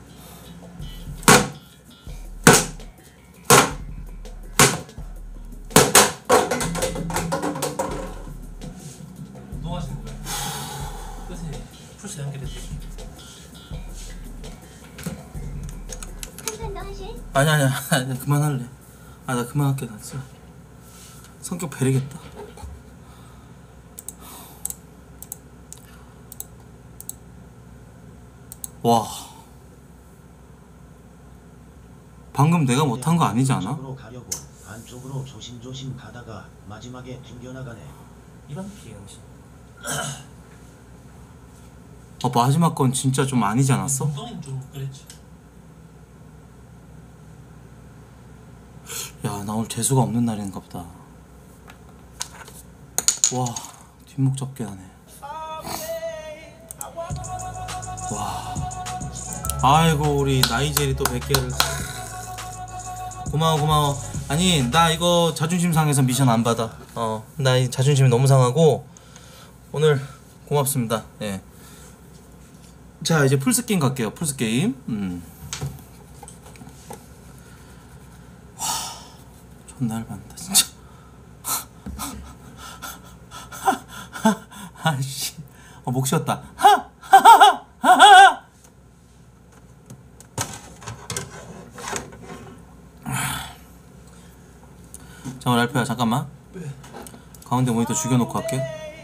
뭐 하시는 거예요? 끄세요. 풀스 연결해드릴게요. 한판 더 하실? 아니 그만할래. 아 나 그만할게. 나 진짜 성격 배리겠다. 와 방금 내가 못한 거 아니지 않아? 쪽으로 가려고 안쪽으로 조심조심 가다가 마지막에 튕겨나가네. 이런 비행신. 마지막 건 진짜 좀 아니지 않았어? 운동인 좀 그랬지. 야 나 오늘 재수가 없는 날인가 보다. 와 뒷목 잡게 하네. 와 아이고 우리 나이젤이 또 100개를 고마워. 아니 나 이거 자존심 상해서 미션 안 받아. 나 이 자존심이 너무 상하고 오늘 고맙습니다. 예. 자 이제 풀스게임 갈게요. 풀스게임. 와 존나 열받는다 진짜. 아씨 목 쉬었다. 잠깐만 알프야 잠깐만. 가운데 모니터 죽여놓고 할게.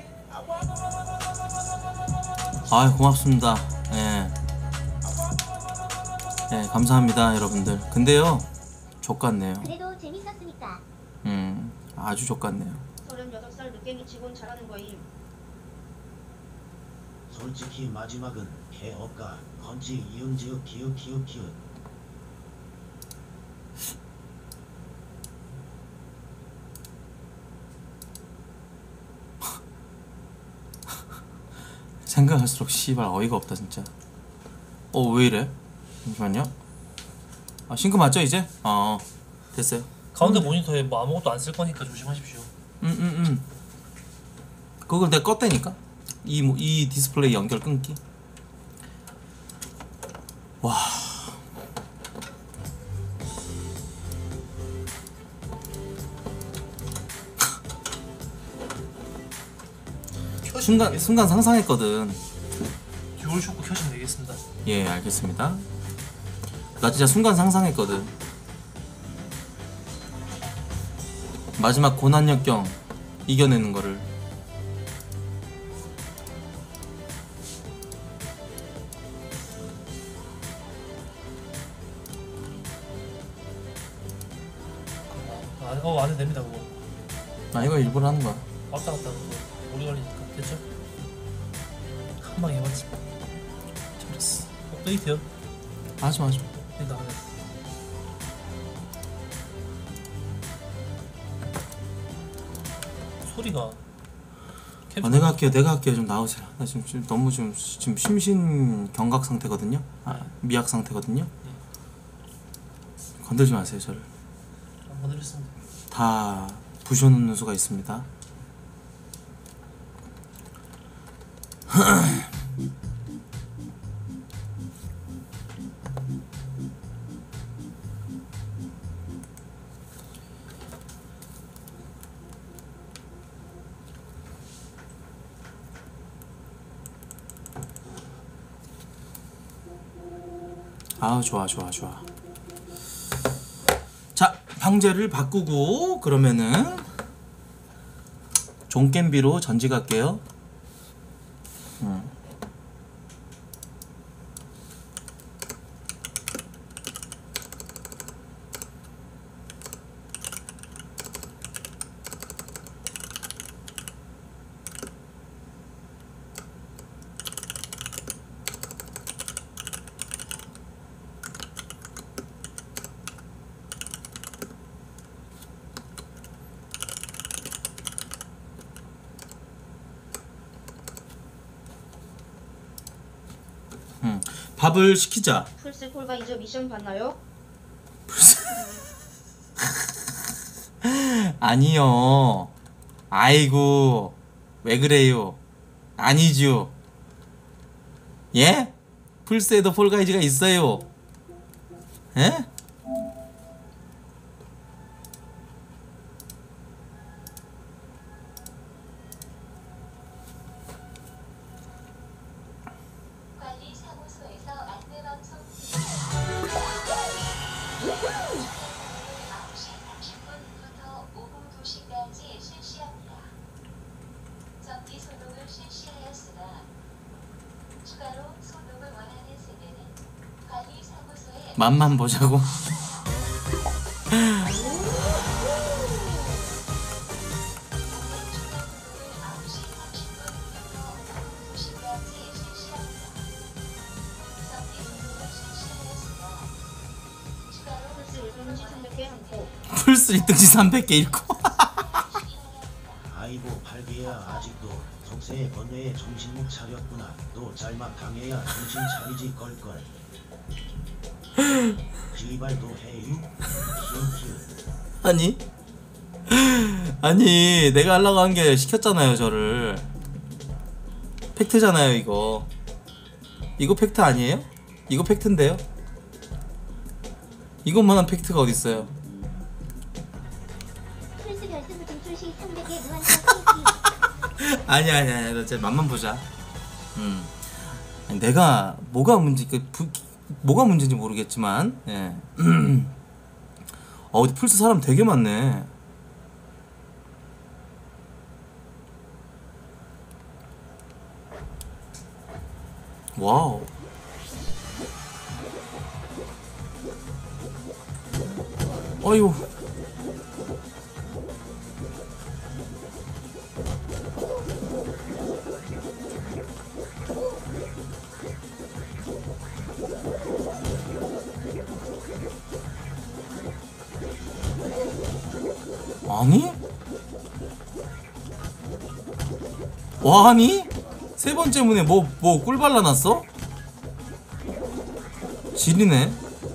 아이 고맙습니다. 예. 예 감사합니다 여러분들. 근데요 족같네요. 그래도 재밌었으니까. 아주 족같네요. 36살 늦갱이 치곤 잘하는 거임. 솔직히 마지막은 개업가 건지 이응지읒 기읒. 생각할수록 씨발 어이가 없다 진짜. 왜 이래? 잠시만요. 아 싱크 맞죠 이제? 됐어요. 가운데 모니터에 뭐 아무것도 안 쓸 거니까 조심하십시오. 그걸 내가 껐다니까. 이 디스플레이 연결 끊기. 와. 순간 상상했거든. 듀얼 쇼크 켜시면 되겠습니다. 예 알겠습니다. 나 진짜 순간 상상했거든. 마지막 고난역경 이겨내는 거를. 안 해도 됩니다 그거. 이거 일부러 하는 거야. 왔다 갔다 하는 거 오래 걸리니까. 됐죠? 한 방에 해봤지. 잘했어. 업데이트요? 하지마. 네 나가네. 소리가 내가 할게요. 좀 나오세요. 나 지금 너무 지금 심신 경각 상태거든요. 미약 상태거든요. 건들지 마세요 저를. 안 드렸습니다. 다 부셔놓는 수가 있습니다. 아 좋아. 자 방제를 바꾸고 그러면은 종겜비로 전직할게요. 밥을 시키자. 플스 폴가이저 미션 봤나요? 아니요. 아이고 왜 그래요? 아니죠. 예? 플스에도 폴가이즈가 있어요. 예? 관리사무소에서 안내방송 9시 30분부터 오후 2시까지 실시합니다. 정기 소독을 실시하였으나 추가로 소독을 원하는 세대는 관리사무소에 맛만 보자고. 플스 1등지 300개 플스 1등지 한코 300개 읽고. 아이고 팔개야 아직도 속세의 번뇌에 정신 못 차렸구나. 또 짤막 당해야 정신 차리지 걸걸. 지발도 해유. 키우키우. 아니 내가 하려고 한 게 시켰잖아요 저를. 팩트잖아요 이거. 이거 팩트 아니에요? 이거 팩트인데요? 이것만한 팩트가 어딨어요. 플스 결승 진출 시 300개 무한정 아니야 나 진짜 맛만 보자. 아니, 내가 뭐가 문제인지 모르겠지만 예. 어디 플스 사람 되게 많네. 와우. 어휴. 아니? 와, 아니? 세 번째 문에 뭐 꿀 발라놨어? 지리네.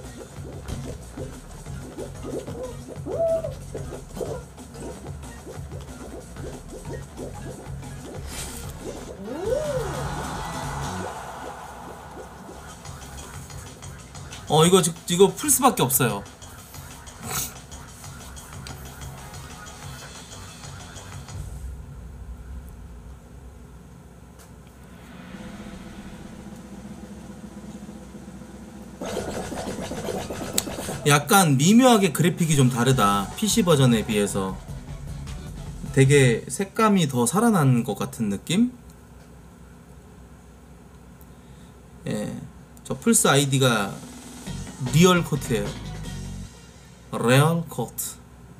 이거 플스밖에 없어요. 약간 미묘하게 그래픽이 좀 다르다. PC 버전에 비해서 되게 색감이 더 살아난 것 같은 느낌? 예, 저 플스 아이디가 리얼 코트예요. 리얼 코트.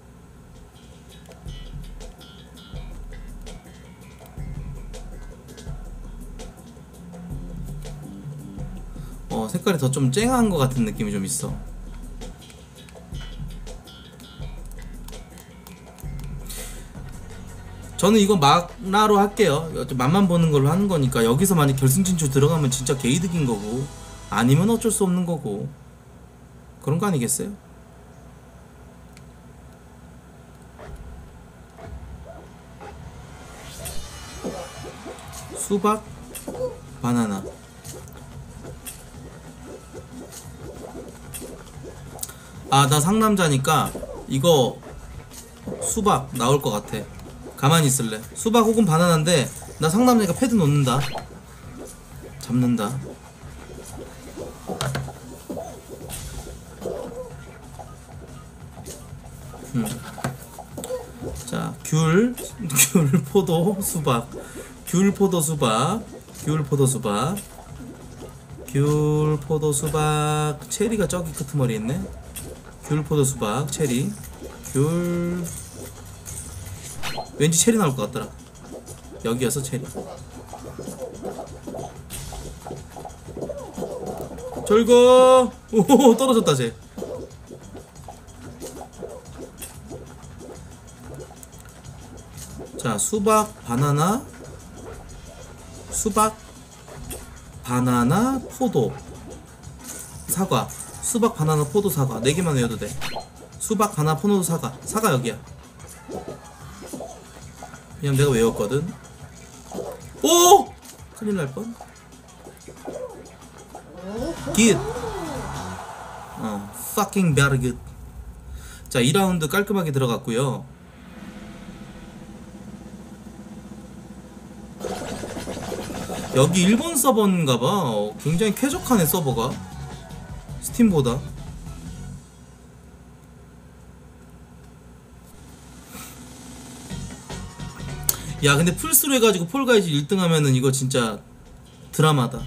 색깔이 더 좀 쨍한 것 같은 느낌이 좀 있어. 저는 이거 막나로 할게요. 맛만 보는 걸로 하는 거니까. 여기서 만약 결승 진출 들어가면 진짜 개이득인 거고, 아니면 어쩔 수 없는 거고, 그런 거 아니겠어요? 수박, 바나나. 아, 나 상남자니까 이거 수박 나올 것 같아. 가만히 있을래. 수박 혹은 바나나인데 나 상남자니까 패드 놓는다. 잡는다. 자, 귤, 포도, 수박. 귤, 포도, 수박. 귤, 포도, 수박. 귤, 포도, 수박. 체리가 저기 끄트머리 있네. 귤, 포도, 수박, 체리. 귤. 왠지 체리 나올 것 같더라. 여기여서 체리. 절거. 오, 떨어졌다 쟤. 자, 수박, 바나나. 수박, 바나나, 포도, 사과. 수박, 바나나, 포도, 사과. 4개만 외워도 돼. 수박, 바나나, 포도, 사과. 사과 여기야. 그냥 내가 외웠거든. 오! 큰일 날 뻔. 깃. fucking very good. 자, 2라운드 깔끔하게 들어갔고요. 여기 일본 서버인가봐. 굉장히 쾌적하네 서버가, 스팀보다. 야, 근데 풀스로 해가지고 폴가이즈 1등 하면은 이거 진짜 드라마다.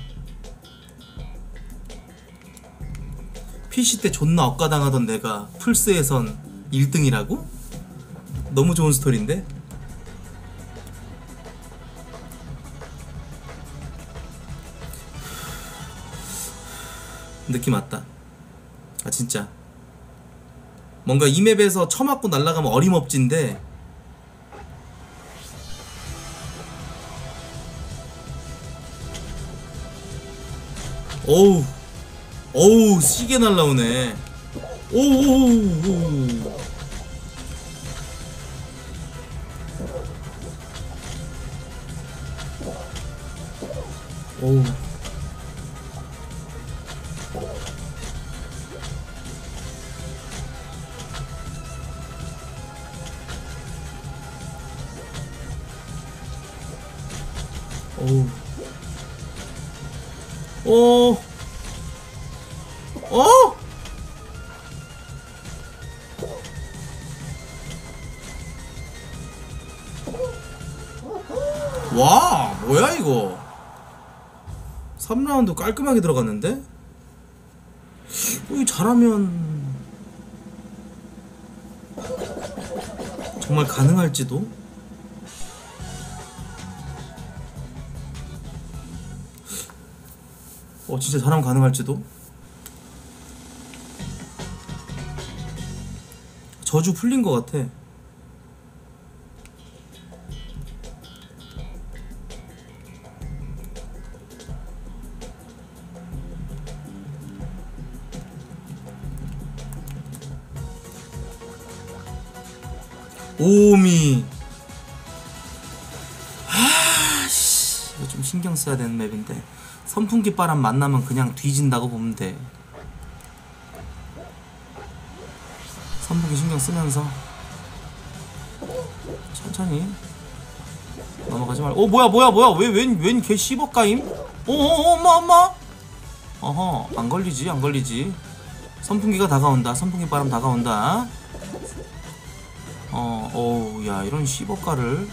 PC 때 존나 억가당하던 내가 풀스에선 1등이라고? 너무 좋은 스토리인데? 느낌 왔다. 아, 진짜 뭔가 이 맵에서 처맞고 날아가면 어림없진데, 어우 어우 시계 날라오네. 오오오오. 오우. 오우. 오. 어? 와, 뭐야 이거. 3라운드 깔끔하게 들어갔는데? 이거 잘하면 정말 가능할지도? 진짜 잘하면 가능할지도? 저주 풀린 것 같아. 오미. 아씨, 이거 좀 신경 써야 되는 맵인데. 선풍기 바람 만나면 그냥 뒤진다고 보면 돼. 선풍기 신경 쓰면서 천천히 넘어가지 말고. 뭐야 웬 개 씹어까임? 엄마. 어허, 안 걸리지. 선풍기가 다가온다. 선풍기 바람 다가온다. 어우, 야, 이런 씹어까를.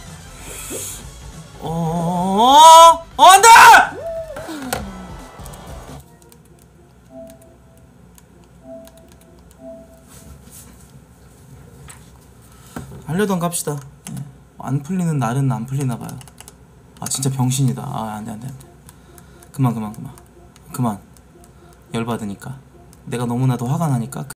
안 돼! 하려던 갑시다. 안 풀리는 날은 안 풀리나봐요. 아, 진짜 병신이다. 아, 안돼. 그만. 열받으니까. 내가 너무나도 화가 나니까